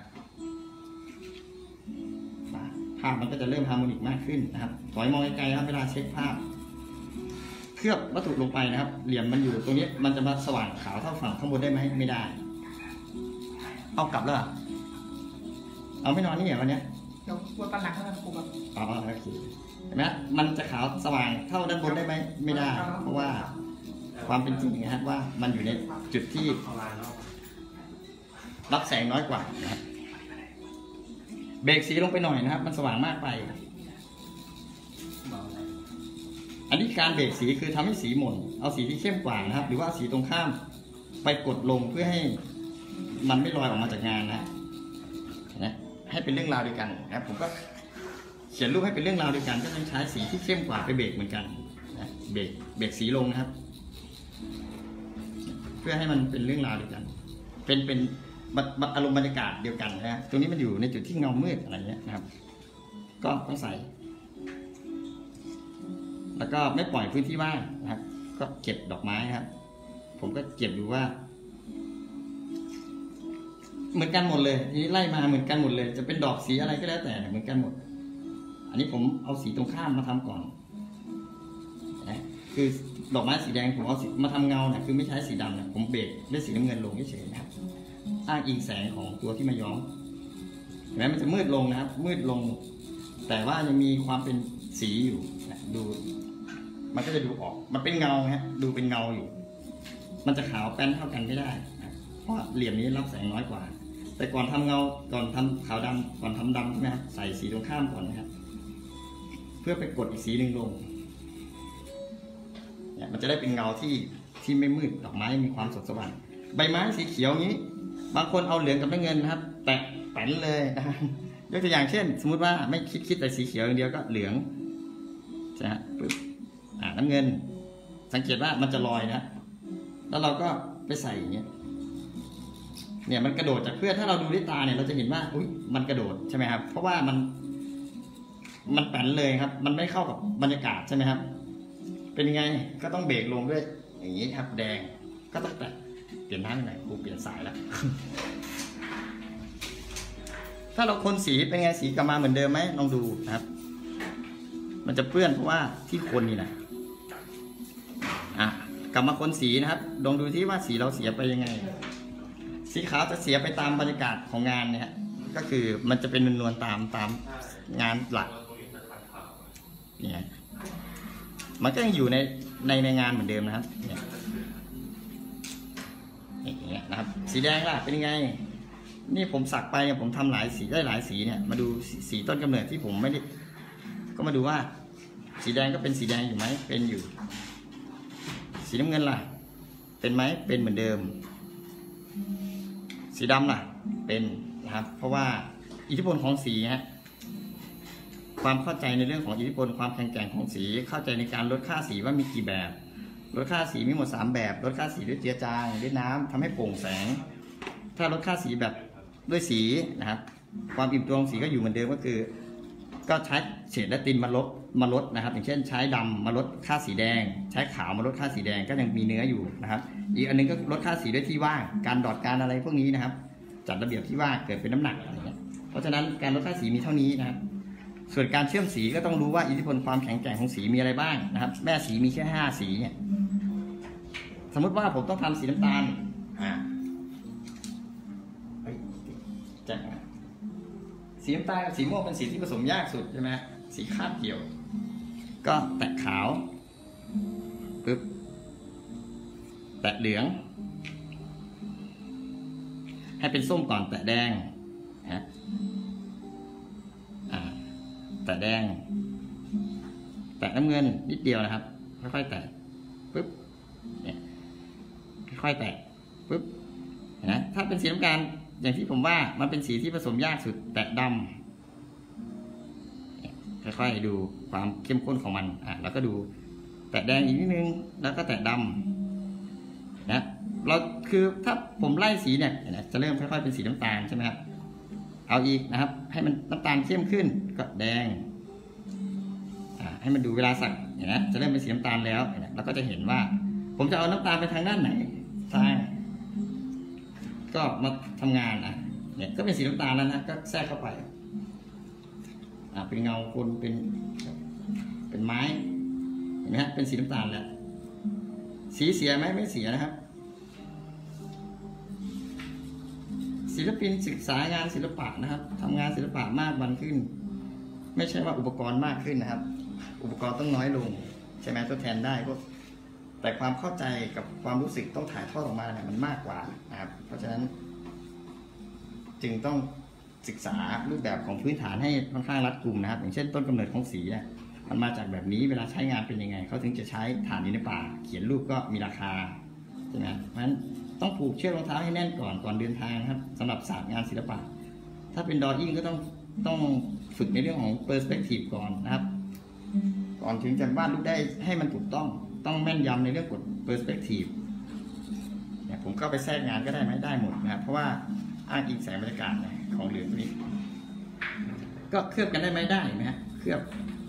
ภาพมันก็จะเริ่มฮาร์โมนิกมากขึ้นนะครับถอยมองไกลๆครับเวลาเช็คภาพเคลือบวัตถุลงไปนะครับเหลี่ยมมันอยู่ตรงนี้มันจะมาสว่างขาวเท่าฝั่งข้างบนได้ไหมไม่ได้เอากลับแล้วเอาไม่นอนนี่เหรอวันนี้เดี๋ยวกลัวตอนหลังเขาจะปลุกอ๋อโอเคเห็นไหมมันจะขาวสว่างเท่าด้านบนได้ไหมไม่ได้เพราะว่าความเป็นจริงนะครับว่ามันอยู่ในจุดที่รับแสงน้อยกว่านะครับเบรกสีลงไปหน่อยนะครับมันสว่างมากไปอันนี้การเบรกสีคือทำให้สีหม่นเอาสีที่เข้มกว่านะครับหรือว่าสีตรงข้ามไปกดลงเพื่อให้มันไม่ลอยออกมาจากงานนะให้เป็นเรื่องราวเดียวกันนะครับผมก็เขียนรูปให้เป็นเรื่องราวเดียวกันก็ต้องใช้สีที่เข้มกว่าไปเบรกเหมือนกันนะเบรกสีลงนะครับเพื่อให้มันเป็นเรื่องราวเดียวกันเป็นอารมณ์บรรยากาศเดียวกันนะตรงนี้มันอยู่ในจุดที่เงามืดอะไรเงี้ยนะครับก็ต้องใส่แล้วก็ไม่ปล่อยพื้นที่ว่างนะครับก็เก็บดอกไม้ครับผมก็เก็บดูว่าเหมือนกันหมดเลยทีนี้ไล่มาเหมือนกันหมดเลยจะเป็นดอกสีอะไรก็แล้วแต่เหมือนกันหมดอันนี้ผมเอาสีตรงข้ามมาทำก่อนนะคือดอกไม้สีแดงผมเอาสีมาทำเงาเนี่ยคือไม่ใช้สีดำเนี่ยผมเบรกด้วยสีน้ำเงินลงเฉยๆนะครับอ้างอิงแสงของตัวที่มาย้อมเห็นไหมมันจะมืดลงนะครับมืดลงแต่ว่ายังมีความเป็นสีอยู่นะดูมันก็จะดูออกมันเป็นเงาฮะดูเป็นเงาอยู่มันจะขาวแป้นเท่ากันไม่ได้เพราะเหลี่ยมนี้รับแสงน้อยกว่าแต่ก่อนทำเงาก่อนทำขาวดำก่อนทำดำใช่ไหมครับใส่สีตรงข้ามก่อนนะครับเพื่อไปกดอีกสีหนึ่งลงเนี่ยมันจะได้เป็นเงาที่ไม่มืดดอกไม้มีความสดสว่างใบไม้สีเขียวนี้บางคนเอาเหลืองกับน้ำเงินนะครับแปะแป้นเลยนะยกตัวอย่างเช่นสมมุติว่าไม่คิดแต่สีเขียวอย่างเดียวก็เหลืองใช่ไหมปึ๊บน้ำเงินสังเกตว่ามันจะลอยนะแล้วเราก็ไปใส่อย่างเงี้ยเนี่ยมันกระโดดจากเพื่อถ้าเราดูด้วยตาเนี่ยเราจะเห็นว่าอุ๊ยมันกระโดดใช่ไหมครับเพราะว่ามันแป้นเลยครับมันไม่เข้ากับบรรยากาศใช่ไหมครับเป็นยังไงก็ต้องเบรกลงด้วยอย่างนี้ครับแดงก็ต้องแต่เปลี่ยนน้ำหน่อยกูเปลี่ยนสายแล้ว ถ้าเราคนสีเป็นไงสีกลับมาเหมือนเดิมไหมลองดูนะครับมันจะเปื้อนเพราะว่าที่คนนี่แหละกลับมาคนสีนะครับลองดูที่ว่าสีเราเสียไปยังไงสีขาวจะเสียไปตามบรรยากาศของงานเนี่ยก็คือมันจะเป็นนวลๆตามงานหลักเนี่ยมันก็ยังอยู่ในงานเหมือนเดิมนะครับเนี่ยอย่างเงี้ยนะครับสีแดงล่ะเป็นยังไงนี่ผมสักไปผมทำหลายสีได้หลายสีเนี่ยมาดูสีต้นกำเนิดที่ผมไม่ได้ก็มาดูว่าสีแดงก็เป็นสีแดงอยู่ไหมเป็นอยู่สีน้ำเงินล่ะเป็นไหมเป็นเหมือนเดิมสีดำล่ะเป็นนะครับเพราะว่าอิทธิพลของสีฮะความเข้าใจในเรื่องของอิทธิพลความแข็งแกร่งของสีเข้าใจในการลดค่าสีว่ามีกี่แบบลดค่าสีมีหมด3แบบลดค่าสีด้วยเจือจางด้วยน้ำทำให้โปร่งแสงถ้าลดค่าสีแบบด้วยสีนะครับความอิ่มตัวของสีก็อยู่เหมือนเดิมก็คือก็ใช้เศษและตินมาลดนะครับอย่างเช่นใช้ดำมาลดค่าสีแดงใช้ขาวมาลดค่าสีแดงก็ยังมีเนื้ออยู่นะครับอีกอันนึงก็ลดค่าสีด้วยที่ว่างการดอดการอะไรพวกนี้นะครับจัดระเบียบที่ว่างเกิดเป็นน้ำหนักอะไรเงี้ยเพราะฉะนั้นการลดค่าสีมีเท่านี้นะครับส่วนการเชื่อมสีก็ต้องรู้ว่าอิทธิพลความแข็งแกร่งของสีมีอะไรบ้างนะครับแม่สีมีแค่5สีเนี่ยสมมติว่าผมต้องทำสีน้ำตาลจะสีน้ำตาลกับสีม่วงเป็นสีที่ผสมยากสุดใช่ไหมสีคาบเกี่ยวก็แตะขาวปึ๊บแตะเหลืองให้เป็นส้มก่อนแตะแดงฮะแตะแดงแตะน้ำเงินนิดเดียวนะครับค่อยๆแตะปึ๊บเนี่ยค่อยๆแตะปึ๊บนะถ้าเป็นสีน้ำตาลอย่างที่ผมว่ามันเป็นสีที่ผสมยากสุดแตะดำค่อยๆดูความเข้มข้นของมันแล้วก็ดูแตะแดงอีกนิดนึงแล้วก็แตะดำนะเราคือถ้าผมไล่สีเนี่ยจะเริ่มค่อยๆเป็นสีน้ำตาลใช่ไหมครับเอาอีกนะครับให้มันน้ำตาลเข้มขึ้นก็แดงให้มันดูเวลาสักจะเริ่มเป็นสีน้ำตาลแล้วเราก็จะเห็นว่าผมจะเอาน้ำตาลไปทางด้านไหนซ้ายก็มาทำงานเนี่ยก็เป็นสีน้ำตาลแล้วนะก็แทรกเข้าไปเป็นเงาคนเป็นไม้เห็นไหมฮะเป็นสีน้ำตาลแล้วสีเสียไหมไม่เสียนะครับศิลปินศึกษางานศิลปะนะครับทำงานศิลปะมากวันขึ้นไม่ใช่ว่าอุปกรณ์มากขึ้นนะครับอุปกรณ์ต้องน้อยลงใช่ไหมทดแทนได้ก็แต่ความเข้าใจกับความรู้สึกต้องถ่ายทอดออกมาเนี่ยมันมากกว่านะครับเพราะฉะนั้นจึงต้องศึกษารูปแบบของพื้นฐานให้ค่อนข้างรัดกุมนะครับอย่างเช่นต้นกำเนิดของสีเนี่ยมันมาจากแบบนี้เวลาใช้งานเป็นยังไงเขาถึงจะใช้ฐานอยู่ในป่าเขียนรูปก็มีราคาใช่ไหมเพราะฉะนั้นต้องผูกเชือกรองเท้าให้แน่นก่อนเดินทางครับสำหรับศาสตร์งานศิลปะถ้าเป็นดออิ่งก็ต้องฝึกในเรื่องของเปอร์สเปกทีฟก่อนนะครับก่อนถึงจะวาดรูปได้ให้มันถูกต้องแม่นยำในเรื่องกฎเปอร์สเปกทีฟเนี่ยผมก็ไปแทรกงานก็ได้ไหมได้หมดนะครับเพราะว่าอ้างอิงแสงบรรยากาศของเหลืองนี้ก็เคลือบกันได้ไหมได้ไหมฮะเคลือบ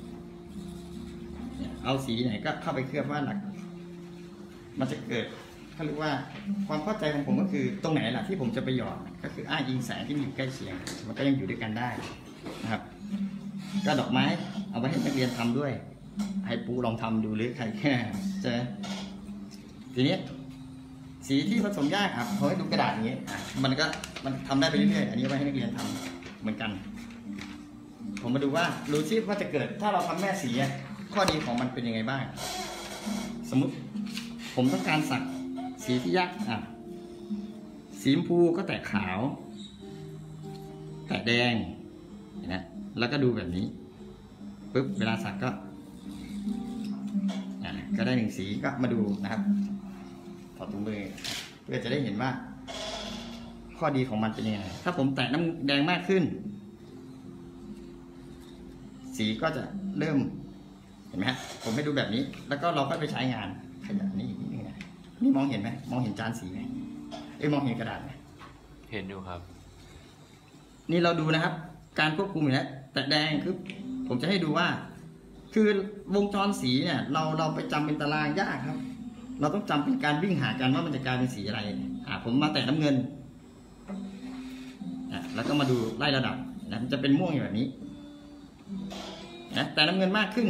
เอาสีไหนก็เข้าไปเคลือบว่าหลักมันจะเกิดเขาเรียกว่าความเข้าใจของผมก็คือตรงไหนล่ะที่ผมจะไปหยอดก็คืออ้างอิงแสงที่มีอยู่ใกล้เคียงมันก็ยังอยู่ด้วยกันได้นะครับก็ดอกไม้เอาไปให้นักเรียนทำด้วยให้ปูลองทำดูหรือใครแค่ใช่ไหมทีนี้สีที่ผสมยากครับเขาให้ดูกระดาษอย่างนี้มันทำได้ไปเรื่อยๆอันนี้ไว้ให้นักเรียนทำเหมือนกันผมมาดูว่ารู้ซิว่าจะเกิดถ้าเราทำแม่สีข้อดีของมันเป็นยังไงบ้างสมมุติผมต้องการสักสีที่ยากสีชมพูก็แตะขาวแตะแดงนะแล้วก็ดูแบบนี้ปุ๊บเวลาสักก็ได้1สีก็มาดูนะครับถอดถุงมือเพื่อจะได้เห็นว่าข้อดีของมันเป็นยังไงถ้าผมแตะน้ำแดงมากขึ้นสีก็จะเริ่มเห็นไหมฮะผมให้ดูแบบนี้แล้วก็เราก็ไปใช้งานขยับนี่อีกนิดนึงนะนี่มองเห็นไหมมองเห็นจานสีไหมมองเห็นกระดาษไหมเห็นอยู่ครับนี่เราดูนะครับการควบคุมอยู่แล้วแต่แดงคือผมจะให้ดูว่าคือวงจรสีเนี่ยเราไปจำเป็นตารางยากครับเราต้องจำเป็นการวิ่งหากันว่ามันจะกลายเป็นสีอะไรผมมาแตะน้ำเงินแล้วก็มาดูไล่ระดับนะมันจะเป็นม่วงอย่างแบบนี้นะแต่น้ำเงินมากขึ้น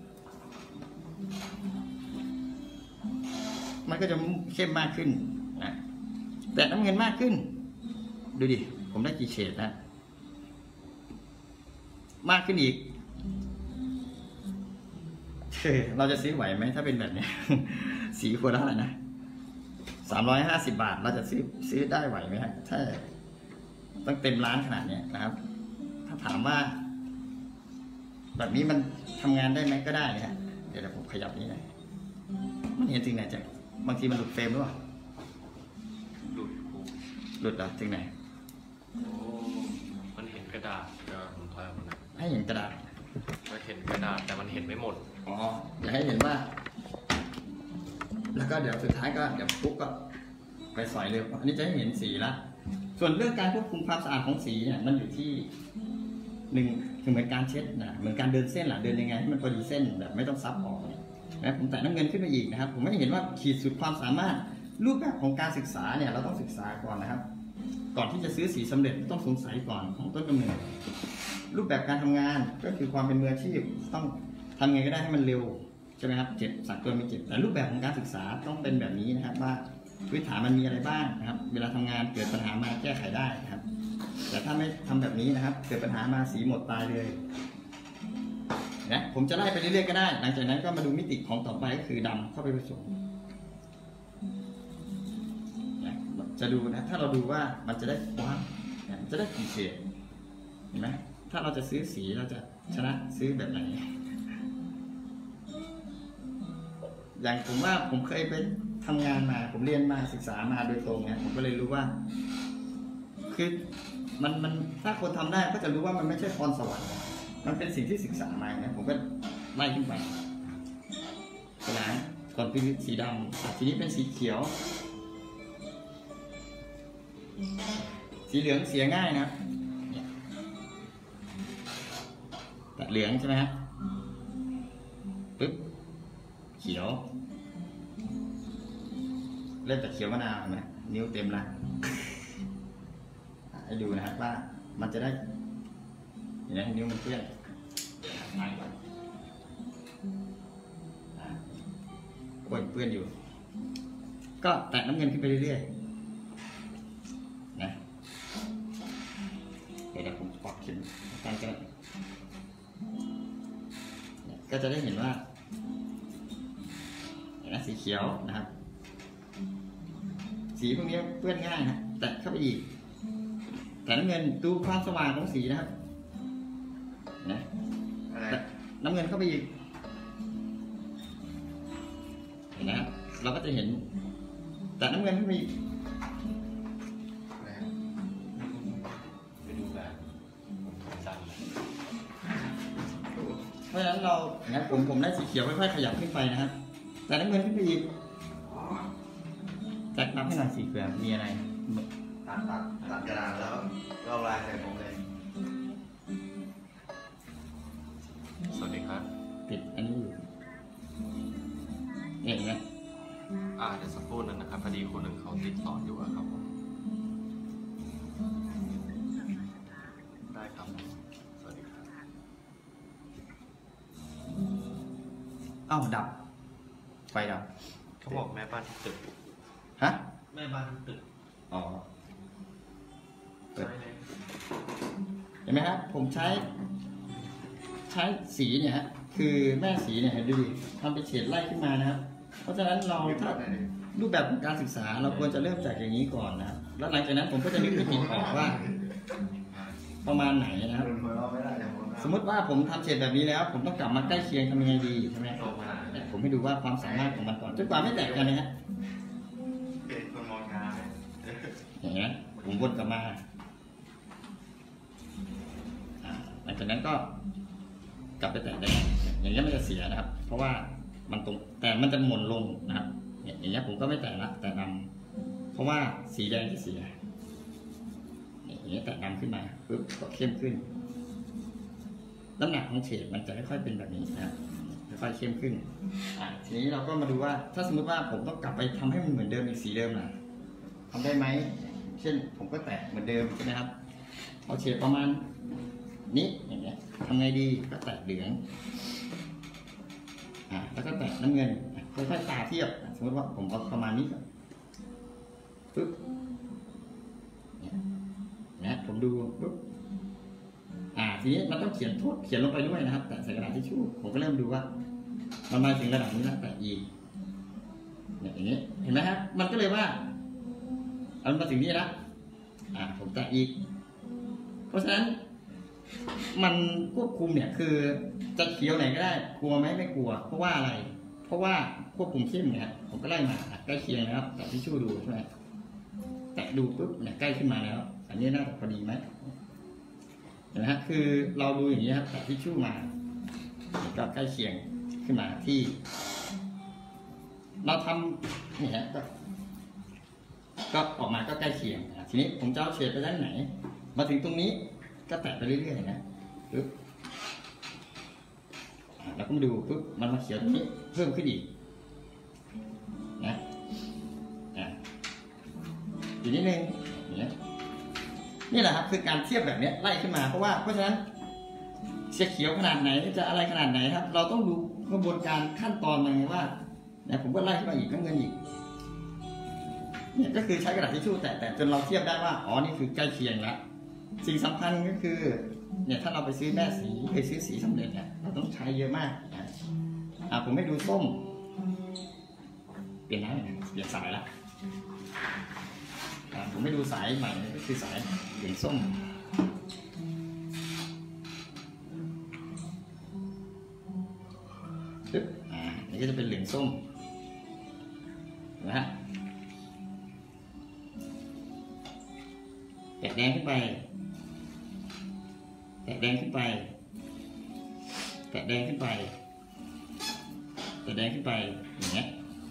มันก็จะเข้มมากขึ้นนะแต่น้ำเงินมากขึ้นดูดิผมได้กี่เฉดนะมากขึ้นอีกเราจะซื้อไหวไหมถ้าเป็นแบบนี้ สีขวดละเท่าไหร่นะ350 บาทเราจะซื้อได้ไหวไหมครับถ้าต้องเต็มร้านขนาดนี้นะครับถ้าถามว่าแบบนี้มันทำงานได้ไหมก็ได้นะฮะเดี๋ยวผมขยับนี้หน่อยมันเห็นถึงไหนจ๊ะบางทีมันหลุดเฟรมหรือเปล่าหลุดเหรอถึงไหนมันเห็นกระดาษเดี๋ยวผมถอยออกมาหน่อยให้เห็นกระดาษก็เห็นกระดาษแต่มันเห็นไม่หมดอ๋ออย่าให้เห็นว่า แล้วก็เดี๋ยวสุดท้ายก็เดี๋ยวปุ๊บก็ไปสอยเร็วอันนี้จะให้เห็นสีละส่วนเรื่องการควบคุมความสะอาดของสีเนี่ยมันอยู่ที่หนึ่งคือเหมือนการเช็ดนะเหมือนการเดินเส้นเดินยังไงให้มันพอดีเส้นแบบไม่ต้องซับออกนะผมแตะน้ำเงินขึ้นไปอีกนะครับผมไม่เห็นว่าขีดสุดความสามารถรูปแบบของการศึกษาเนี่ยเราต้องศึกษาก่อนนะครับ ก่อนที่จะซื้อสีสำเร็จต้องสงสัยก่อนของต้นกำเนิดรูปแบบการทำงานก็คือความเป็นมืออาชีพต้องทำไงก็ได้ให้มันเร็วใช่ไหมครับเจ็บสักตัวมีเจ็บแต่รูปแบบของการศึกษาต้องเป็นแบบนี้นะครับว่าพื้นฐานมันมีอะไรบ้างนะครับเวลาทำงานเกิดปัญหามาแก้ไขได้นะครับแต่ถ้าไม่ทำแบบนี้นะครับเกิดปัญหามาสีหมดตายเลยนะผมจะไล่ไปเรื่อยๆก็ได้ หลังจากนั้นก็มาดูมิติของต่อไปก็คือดำเข้าไปผสมจะดูนะถ้าเราดูว่ามันจะได้กว้างจะได้กี่เฉดเห็นไหมถ้าเราจะซื้อสีเราจะชนะซื้อแบบไหนอย่างผมว่าผมเคยไปทำงานมาผมเรียนมาศึกษามาโดยตรงเนี่ยผมก็เลยรู้ว่าคือมันถ้าคนทำได้ก็จะรู้ว่ามันไม่ใช่พรสวรรค์มันเป็นสิ่งที่ศึกษามาเนี่ยผมก็ไล่ขึ้นไปล้างก่อนเป็นสีดำทีนี้เป็นสีเขียวสีเหลืองเสียง่ายนะแต่เหลืองใช่ไหมครับปึ๊บเขียวเริ่มจากเขียวมะนาวเห็นไหมนิ้วเต็มละให้ดูนะครับว่ามันจะได้เห็นไหมนิ้วมันเปื้อนโอ้ยเปื้อนอยู่ก็แตะน้ำเงินขึ้นไปเรื่อยๆนะเดี๋ยวผมปอกเข็มกันก็จะได้เห็นว่าเห็นไหมสีเขียวนะครับสีพวกนี้เปื้อนง่ายนะแตะเข้าไปอีกแต่น้ำเงินดูความสว่างของสีนะครับนะแต่น้ำเงินเข้าไปอีกเห็นนะครับเราก็จะเห็นแต่น้ำเงินเข้าไปอีกเพราะฉะนั้นเรานะผมได้สีเขียวค่อยๆขยับขึ้นไปนะครับแต่น้ำเงินขึ้นไปอีกแจ็คนับให้หน่อยสีเขียวมีอะไรตัดกระดาษแล้วก็ลายใส่ผมเลยสวัสดีครับติดอันนี้อยู่เห็นไหมเดี๋ยวสักครู่นึงนะครับพอดีคนหนึ่งเขาติดต่ออยู่อะครับผมได้ครับสวัสดีครับดับไฟดับเขาบอกแม่บ้านที่ตึกฮะแม่บ้านที่ตึกอ๋อใช่เลยเห็นไหมครับผมใช้สีเนี่ยฮะคือแม่สีเนี่ยดูดิทำเป็นเฉดไล่ขึ้นมานะครับเพราะฉะนั้นเราถ้ารูปแบบของการศึกษาเราควรจะเริ่มจากอย่างนี้ก่อนนะแล้วหลังจากนั้นผมก็จะนึกวิธีออกว่าประมาณไหนนะครับสมมติว่าผมทำเฉดแบบนี้แล้วผมต้องกลับมาใกล้เคียงทำยังไงดีใช่ไหมผมให้ดูว่าความสามารถของมันก่อนจนกว่าไม่แตกกันนะฮะเป็นคนมองงานอย่างเงี้ยผมวนกลับมาหลังจากนั้นก็กลับไปแตะได้อย่างเงี้ยมันจะเสียนะครับเพราะว่ามันตรงแต่มันจะหม่นลงนะครับอย่างเงี้ยผมก็ไม่แตะละแต่ดำเพราะว่าสีแดงจะเสียอย่างเงี้ยแตะดำขึ้นมาปึ๊บก็เข้มขึ้นน้ำหนักของเฉดมันจะค่อยๆเป็นแบบนี้นะครับค่อยๆเข้มขึ้นทีนี้เราก็มาดูว่าถ้าสมมติว่าผมต้องกลับไปทำให้มันเหมือนเดิมอีกสีเดิมนะทำได้ไหมเช่นผมก็แตะเหมือนเดิมใช่ไหมครับเอาเฉดประมาณนี้อย่างเงี้ยทำไงดีก็แตะเหลืองแล้วก็แตะน้ำเงินค่อยๆตาเทียบสมมติว่าผมเอาประมาณนี้ปึ๊บนะผมดูปึ๊บทีนี้มันต้องเขียนลงไปด้วยนะครับแต่ใส่กระดาษทิชชู่ผมก็เริ่มดูว่ามันมาถึงระดับนี้แล้วแต่อีกอย่างนี้เห็นไหมครับมันก็เลยว่าเอามาถึงนี่แล้วผมแตะอีกเพราะฉะนั้นมันควบคุมเนี่ยคือจะเขียวไหนก็ได้กลัวไหมไม่กลัวเพราะว่าอะไรเพราะว่าควบคุมเข้มเนี่ยผมก็ไล่มาใกล้เคียงแล้วแต่ทิชชู่ดูใช่ไหมแตะดูปุ๊บเนี่ยใกล้ขึ้นมาแล้วอันนี้น่าจะพอดีไหมนะฮะคือเราดูอย่างนี้ครับแต่ทิชชู่มาก็ใกล้เคียงขึ้นมาที่เราทำนี่ฮะก็ออกมาก็ใกล้เคียงทีนี้ผมจะเอาเฉดไปด้านไหนมาถึงตรงนี้ก็แตะไปเรื่อยๆนะปึ๊บเราก็มาดูปึ๊บมันมาเขียวตรงนี้เพิ่มขึ้นอีกนะอีกนิดนึงนี่แหละครับคือการเทียบแบบนี้ไล่ขึ้นมาเพราะฉะนั้นจะเขียวขนาดไหนจะอะไรขนาดไหนครับเราต้องดูกระบวนการขั้นตอนมันไงว่าเนี่ยผมก็ไล่ขึ้นมาอีกน้ำเงินอีกเนี่ยก็คือใช้กระดาษทิชชู่แต่จนเราเทียบได้ว่าอ๋อนี่คือใกล้เคียงแล้วสิ่งสำคัญก็คือเนี่ยถ้าเราไปซื้อแม่สีไปซื้อสีสำเร็จเนี่ยเราต้องใช้เยอะมากผมไม่ดูส้มเปลี่ยนน้ำเปลี่ยนสายละผมไม่ดูสายใหม่ก็คือสายเหลืองส้มนี่ก็จะเป็นเหลืองส้มนะฮะแตะแดงขึ้นไปแตะแดงขึ้นไปแตะแดงขึ้นไปแตะแดงขึ้นไปอย่างเงี้ย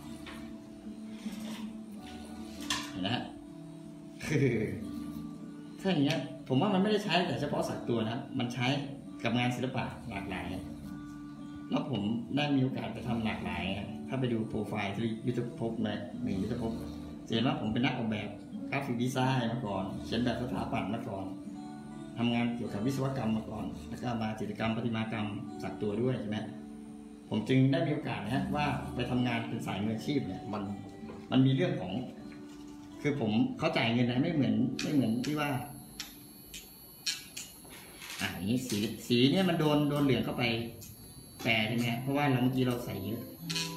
เห็นไหมฮะคือถ้าอย่างเงี้ยผมว่ามันไม่ได้ใช้แต่เฉพาะสักตัวนะครับมันใช้กับงานศิลปะหลากหลายแล้วผมได้มีโอกาสไปทำหลากหลายถ้าไปดูโปรไฟล์ที่ยุทธภพยุทธภพจะเห็นว่าผมเป็นนักออกแบบกราฟิกดีไซน์มาก่อนเขียนแบบสถาปัตย์มาก่อนทำงานเกี่ยวกับวิศวกรรมมาก่อนแล้วก็มาจิตรกรรมประติมากรรมสักตัวด้วยใช่ไหมผมจึงได้มีโอกาสนะว่าไปทำงานเป็นสายมืออาชีพเนี่ยมันมีเรื่องของคือผมเขาจ่ายเงินนะไม่เหมือนที่ว่าอย่างนี้สีเนี่ยมันโดนเหลืองเข้าไปแปรใช่ไหมเพราะว่าเมื่อกี้เราใส่เยอะ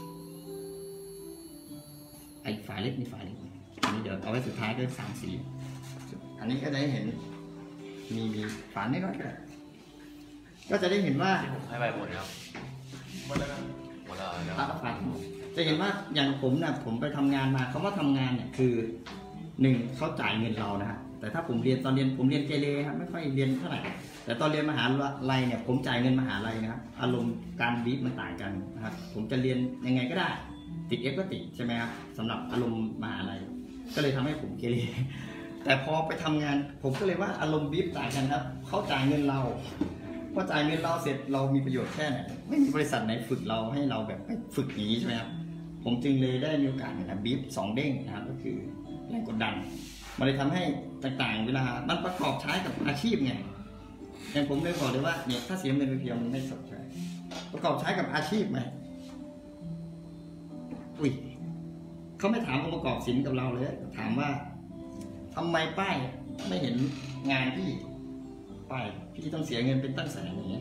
ไอ้ฝาเล็กนี่ฝาเล็กอันนี้เดี๋ยวเอาไว้สุดท้ายด้วย3 สีอันนี้ก็จะได้เห็นมีฝาไม่น้อยก็จะได้เห็นว่าให้ใบหมดแล้วหมดแล้วจะเห็นว่าอย่างผมนะผมไปทำงานมาเขาว่าทำงานเนี่ยคือ1เขาจ่ายเงินเรานะฮะแต่ถ้าผมเรียนตอนเรียนผมเรียนเกเรครับไม่ค่อยเรียนเท่าไหร่แต่ตอนเรียนมหาลัยเนี่ยผมจ่ายเงินมหาลัยนะครับอารมณ์การบีบมันต่างกันนะครับผมจะเรียนยังไงก็ได้ติด F ก็ติดใช่ไหมครับสำหรับอารมณ์มหาลัยก็เลยทำให้ผมเกเรแต่พอไปทำงานผมก็เลยว่าอารมณ์บีบต่างกันครับเขาจ่ายเงินเราพอจ่ายเงินเราเสร็จเรามีประโยชน์แค่ไหนไม่มีบริษัทไหนฝึกเราให้เราแบบฝึกอย่างนี้ใช่ไหมครับผมจึงเลยได้มีโอกาสนะบีบ2 เด้งนะครับก็คือแรงกดดันมันเลยทำให้ต่างๆเวลามันประกอบใช้กับอาชีพไงอย่างผมเลยบอกเลยว่าเนี่ยถ้าเสียเงินไปเพียวมันไม่สดใช่ประกอบใช้กับอาชีพไหมอุ้ยเขาไม่ถามองค์ประกอบศิลป์กับเราเลยถามว่าทำไมป้ายไม่เห็นงานพี่ป้ายพี่ต้องเสียเงินเป็นตั้งแสนอย่างเงี้ย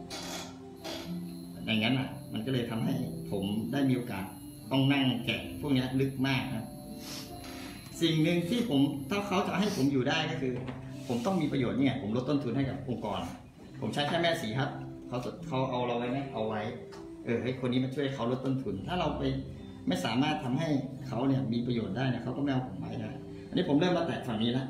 อย่างนั้นมันก็เลยทำให้ผมได้มีโอกาสต้องนั่งแกะพวกนี้ลึกมากครับสิ่งหนึ่งที่ถ้าเขาจะให้ผมอยู่ได้ก็คือผมต้องมีประโยชน์นี่ไงผมลดต้นทุนให้กับองค์กรผมใช้แค่แม่สีครับเขาเอาเราไว้ไหมเอาไว้ให้คนนี้มาช่วยเขาลดต้นทุนถ้าเราไปไม่สามารถทำให้เขาเนี่ยมีประโยชน์ได้เนี่ยเขาก็ไม่เอาผมไปได้อันนี้ผมเริ่มมาแตะฝั่งนี้แล้ว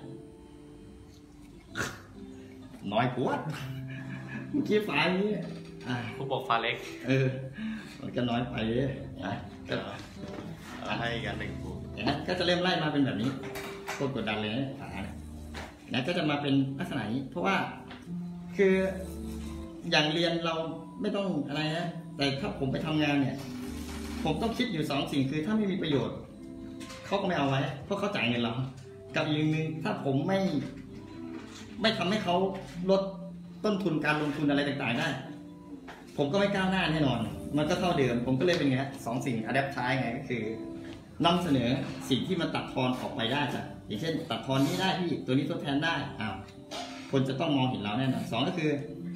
น้อยปวดเมื่อกี้ฝานี้ผู้บอกฟ้าเล็กมันก็น้อยไปเลยก็ให้กัน1 คู่ก็จะเริ่มไล่มาเป็นแบบนี้โคตรกดดันเลยนะฝาเนี่ยก็จะมาเป็นลักษณะนี้เพราะว่าคืออย่างเรียนเราไม่ต้องอะไรนะแต่ถ้าผมไปทำงานเนี่ยผมต้องคิดอยู่2 สิ่งคือถ้าไม่มีประโยชน์เขาก็ไม่เอาไว้เพราะเขาจ่ายเงินเรากับอีกหนึ่งถ้าผมไม่ทำให้เขาลดต้นทุนการลงทุนอะไรต่างๆได้ผมก็ไม่ก้าวหน้าแน่นอนมันก็เท่าเดิมผมก็เลยเป็นไง2 สิ่งอะแดปใช้ไงก็คือนำเสนอสิ่งที่มันตัดทอนออกไปได้จ้ะอย่างเช่นตัดทอนนี้ได้ที่ตัวนี้ทดแทนได้คนจะต้องมองเห็นเราแน่นอน2 ก็คือ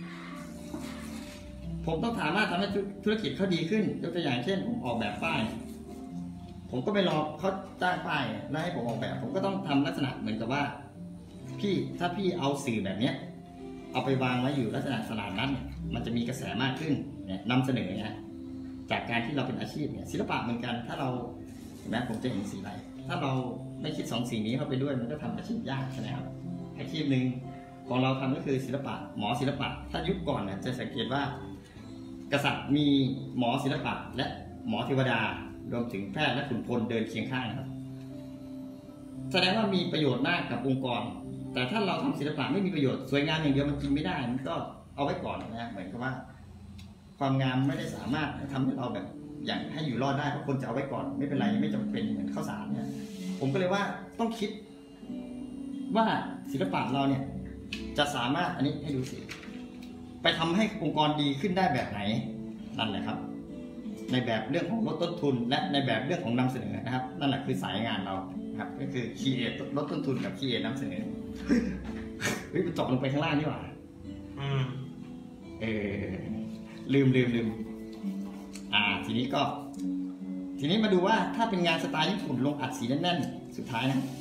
ผมต้องสามารถทำให้ธุรกิจเขาดีขึ้นยกตัวอย่างเช่นผมออกแบบป้ายผมก็ไปรอเขาจ้างป้ายแล้วให้ผมออกแบบผมก็ต้องทำลักษณะเหมือนกับว่าถ้าพี่เอาสื่อแบบเนี้ยเอาไปวางไว้อยู่ลักษณะตลาดนั้นมันจะมีกระแสมากขึ้นเนี่ยนำเสนอนะจากการที่เราเป็นอาชีพเนี่ยศิลปะเหมือนกันถ้าเราเห็นไหมผมจะเห็นสีอะไรถ้าเราไม่คิด2 สิ่งนี้เข้าไปด้วยมันก็ทำอาชีพยากใช่ไหมครับอาชีพหนึ่งผของเราทำก็คือศิลปะหมอศิลปะถ้ายุคก่อนเนี่ยจะสังเกตว่ากษัตริย์มีหมอศิลปะและหมอเทวดารวมถึงแพทย์และขุนพลเดินเคียงข้างครับแสดงว่ามีประโยชน์มากกับองค์กรแต่ถ้าเราทำศิลปะไม่มีประโยชน์สวยงามอย่างเดียวมันกินไม่ได้มันก็เอาไว้ก่อนนะเหมือนกับว่าความงามไม่ได้สามารถทำให้เราแบบอย่างให้อยู่รอดได้เพราะคนจะเอาไว้ก่อนไม่เป็นไรไม่จำเป็นเหมือนข้าวสารเนี่ยผมก็เลยว่าต้องคิดว่าศิลปะเราเนี่ยจะสามารถอันนี้ให้ดูสิไปทำให้องค์กรดีขึ้นได้แบบไหนนั่นแหละครับในแบบเรื่องของลดต้นทุนและในแบบเรื่องของนำเสนอนะครับนั่นแหละคือสายงานเราครับก็คือคีเอทลดต้นทุนกับคีเอทนำเสนอเฮ้ยมันเจาะลงไปข้างล่างนี่หว่าลืมทีนี้มาดูว่าถ้าเป็นงานสไตล์ญี่ปุ่นลงอัดสีแน่นๆสุดท้ายนะ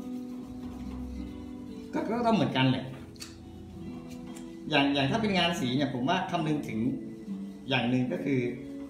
ก็ต้องเหมือนกันแหละอย่างถ้าเป็นงานสีเนี่ยผมว่าคำนึงถึงอย่างหนึ่งก็คือ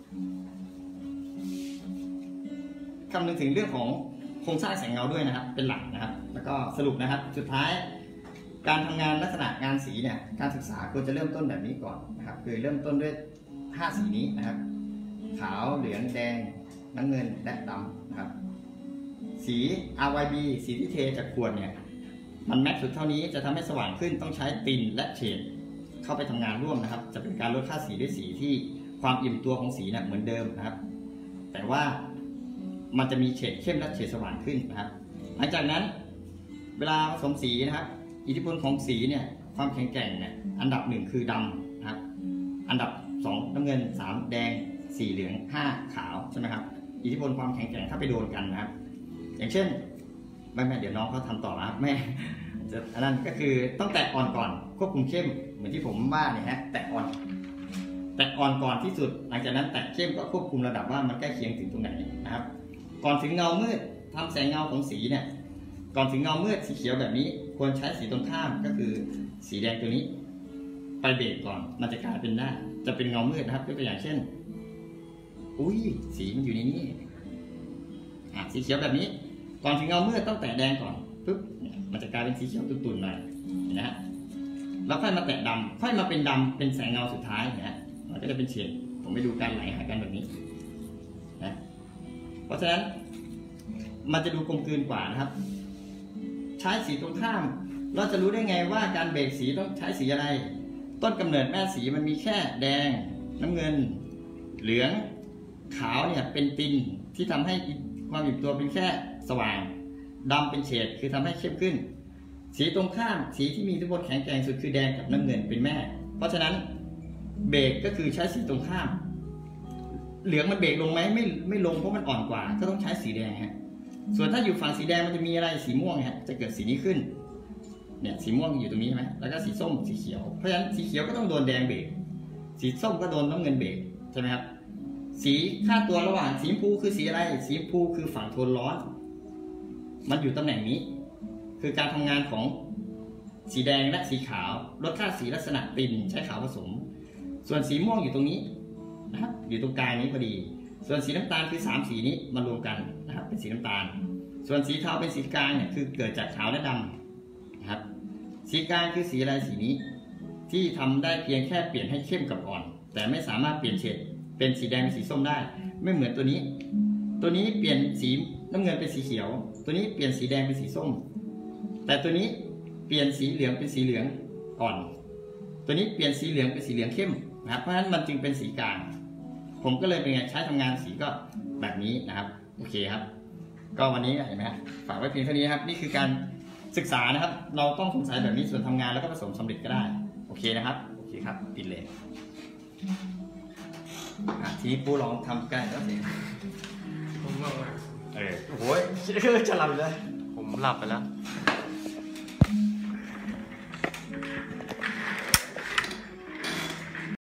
คำนึงถึงเรื่องของโครงสร้างแสงเงาด้วยนะครับเป็นหลักนะครับแล้วก็สรุปนะครับสุดท้ายการทำงานลักษณะงานสีเนี่ยการศึกษาควรจะเริ่มต้นแบบนี้ก่อนนะครับคือเริ่มต้นด้วย5สีนี้นะครับขาวเหลืองแดงน้ำเงินและดำนะครับสี RYB สีที่เทจากขวดเนี่ยมันแม็กซ์สุดเท่านี้จะทำให้สว่างขึ้นต้องใช้ตินและเฉดเข้าไปทำงานร่วมนะครับจะเป็นการลดค่าสีด้วยสีที่ความอิ่มตัวของสีเนี่ยเหมือนเดิมนะครับแต่ว่ามันจะมีเฉดเข้มและเฉดสว่างขึ้นนะครับหลังจากนั้นเวลาผสมสีนะครับอิทธิพลของสีเนี่ยความแข็งแกร่งเนี่ยอันดับ1คือดำนะครับอันดับ2น้ำเงิน3แดง4เหลือง5ขาวใช่ไหมครับอิทธิพลความแข็งแกร่งถ้าไปโดนกันนะครับอย่างเช่นแม่เดี๋ยวน้องเขาทำต่อนะครับแม่อันนั้นก็คือต้องแตะอ่อนก่อนควบคุมเข้มเหมือนที่ผมว่าเนี่ยฮะแตะอ่อนก่อนที่สุดหลังจากนั้นแตะเข้มก็ควบคุมระดับว่ามันใกล้เคียงถึงตรงไหนนะครับก่อนถึงเงามืดทำแสงเงาของสีเนี่ยก่อนถึงเงามืดสีเขียวแบบนี้ควรใช้สีตรงข้ามก็คือสีแดงตัวนี้ไปเบรกก่อนมันจะกลายเป็นหน้าจะเป็นเงามืดนะครับยกตัวอย่างเช่นอุ้ยสีมันอยู่ในนี้สีเขียวแบบนี้ก่อนถึงเงามืดต้องแตะแดงก่อนปุ๊บมันจะกลายเป็นสีเขียวตุ่นๆหน่อยนะฮะแล้วค่อยมาแตะดำค่อยมาเป็นดำเป็นแสงเงาสุดท้ายนะฮะมันก็จะเป็นเฉดผมไปดูการไหลหากันแบบนี้นะเพราะฉะนั้นมันจะดูกลมกลืนกว่านะครับใช้สีตรงข้ามเราจะรู้ได้ไงว่าการเบรกสีต้องใช้สีอะไรต้นกำเนิดแม่สีมันมีแค่แดงน้ำเงินเหลืองขาวเนี่ยเป็นตินที่ทำให้ความอิ่มตัวเป็นแค่สว่างดำเป็นเฉดคือทำให้เข้มขึ้นสีตรงข้ามสีที่มีอิทธิพลแข็งแกร่งสุดคือแดงกับน้ำเงินเป็นแม่เพราะฉะนั้นเบรกก็คือใช้สีตรงข้ามเหลืองมันเบรกลงไหมไม่ลงเพราะมันอ่อนกว่าก็ต้องใช้สีแดงฮะส่วนถ้าอยู่ฝั่งสีแดงมันจะมีอะไรสีม่วงฮะจะเกิดสีนี้ขึ้นเนี่ยสีม่วงอยู่ตรงนี้ใช่ไหมแล้วก็สีส้มสีเขียวเพราะฉะนั้นสีเขียวก็ต้องโดนแดงเบรกสีส้มก็โดนน้ำเงินเบรกใช่ไหมครับสีค่าตัวระหว่างสีชมพูคือสีอะไรสีชมพูคือฝั่งโทนร้อนมันอยู่ตำแหน่งนี้คือการทำงานของสีแดงและสีขาวลดค่าสีลักษณะตินใช้ขาวผสมส่วนสีม่วงอยู่ตรงนี้นะครับอยู่ตรงกลางนี้พอดีส่วนสีน้ำตาลคือ3สีนี้มารวมกันนะครับเป็นสีน้ำตาลส่วนสีเทาเป็นสีกลางเนี่ยคือเกิดจากขาวและดำนะครับสีกลางคือสีอะไรสีนี้ที่ทำได้เพียงแค่เปลี่ยนให้เข้มกับอ่อนแต่ไม่สามารถเปลี่ยนเฉดเป็นสีแดงเป็นสีส้มได้ไม่เหมือนตัวนี้เปลี่ยนสีน้ำเงินเป็นสีเขียวตัวนี้เปลี่ยนสีแดงเป็นสีส้มแต่ตัวนี้เปลี่ยนสีเหลืองเป็นสีเหลืองอ่อนตัวนี้เปลี่ยนสีเหลืองเป็นสีเหลืองเข้มนะครับเพราะฉะนั้นมันจึงเป็นสีกลางผมก็เลยเป็นไงใช้ทำงานสีก็แบบนี้นะครับโอเคครับก็วันนี้เห็นไหมครับฝากไว้เพียงเท่านี้ครับนี่คือการศึกษานะครับเราต้องสงสัยแบบนี้ส่วนทำงานแล้วก็ผสมสำเร็จก็ได้โอเคนะครับโอเคครับปิดเลยทีนี้ปูลองทำใกล้แล้วสิผมง่วงมากโอ้โหจะหลับเลยผมหลับไปแล้ว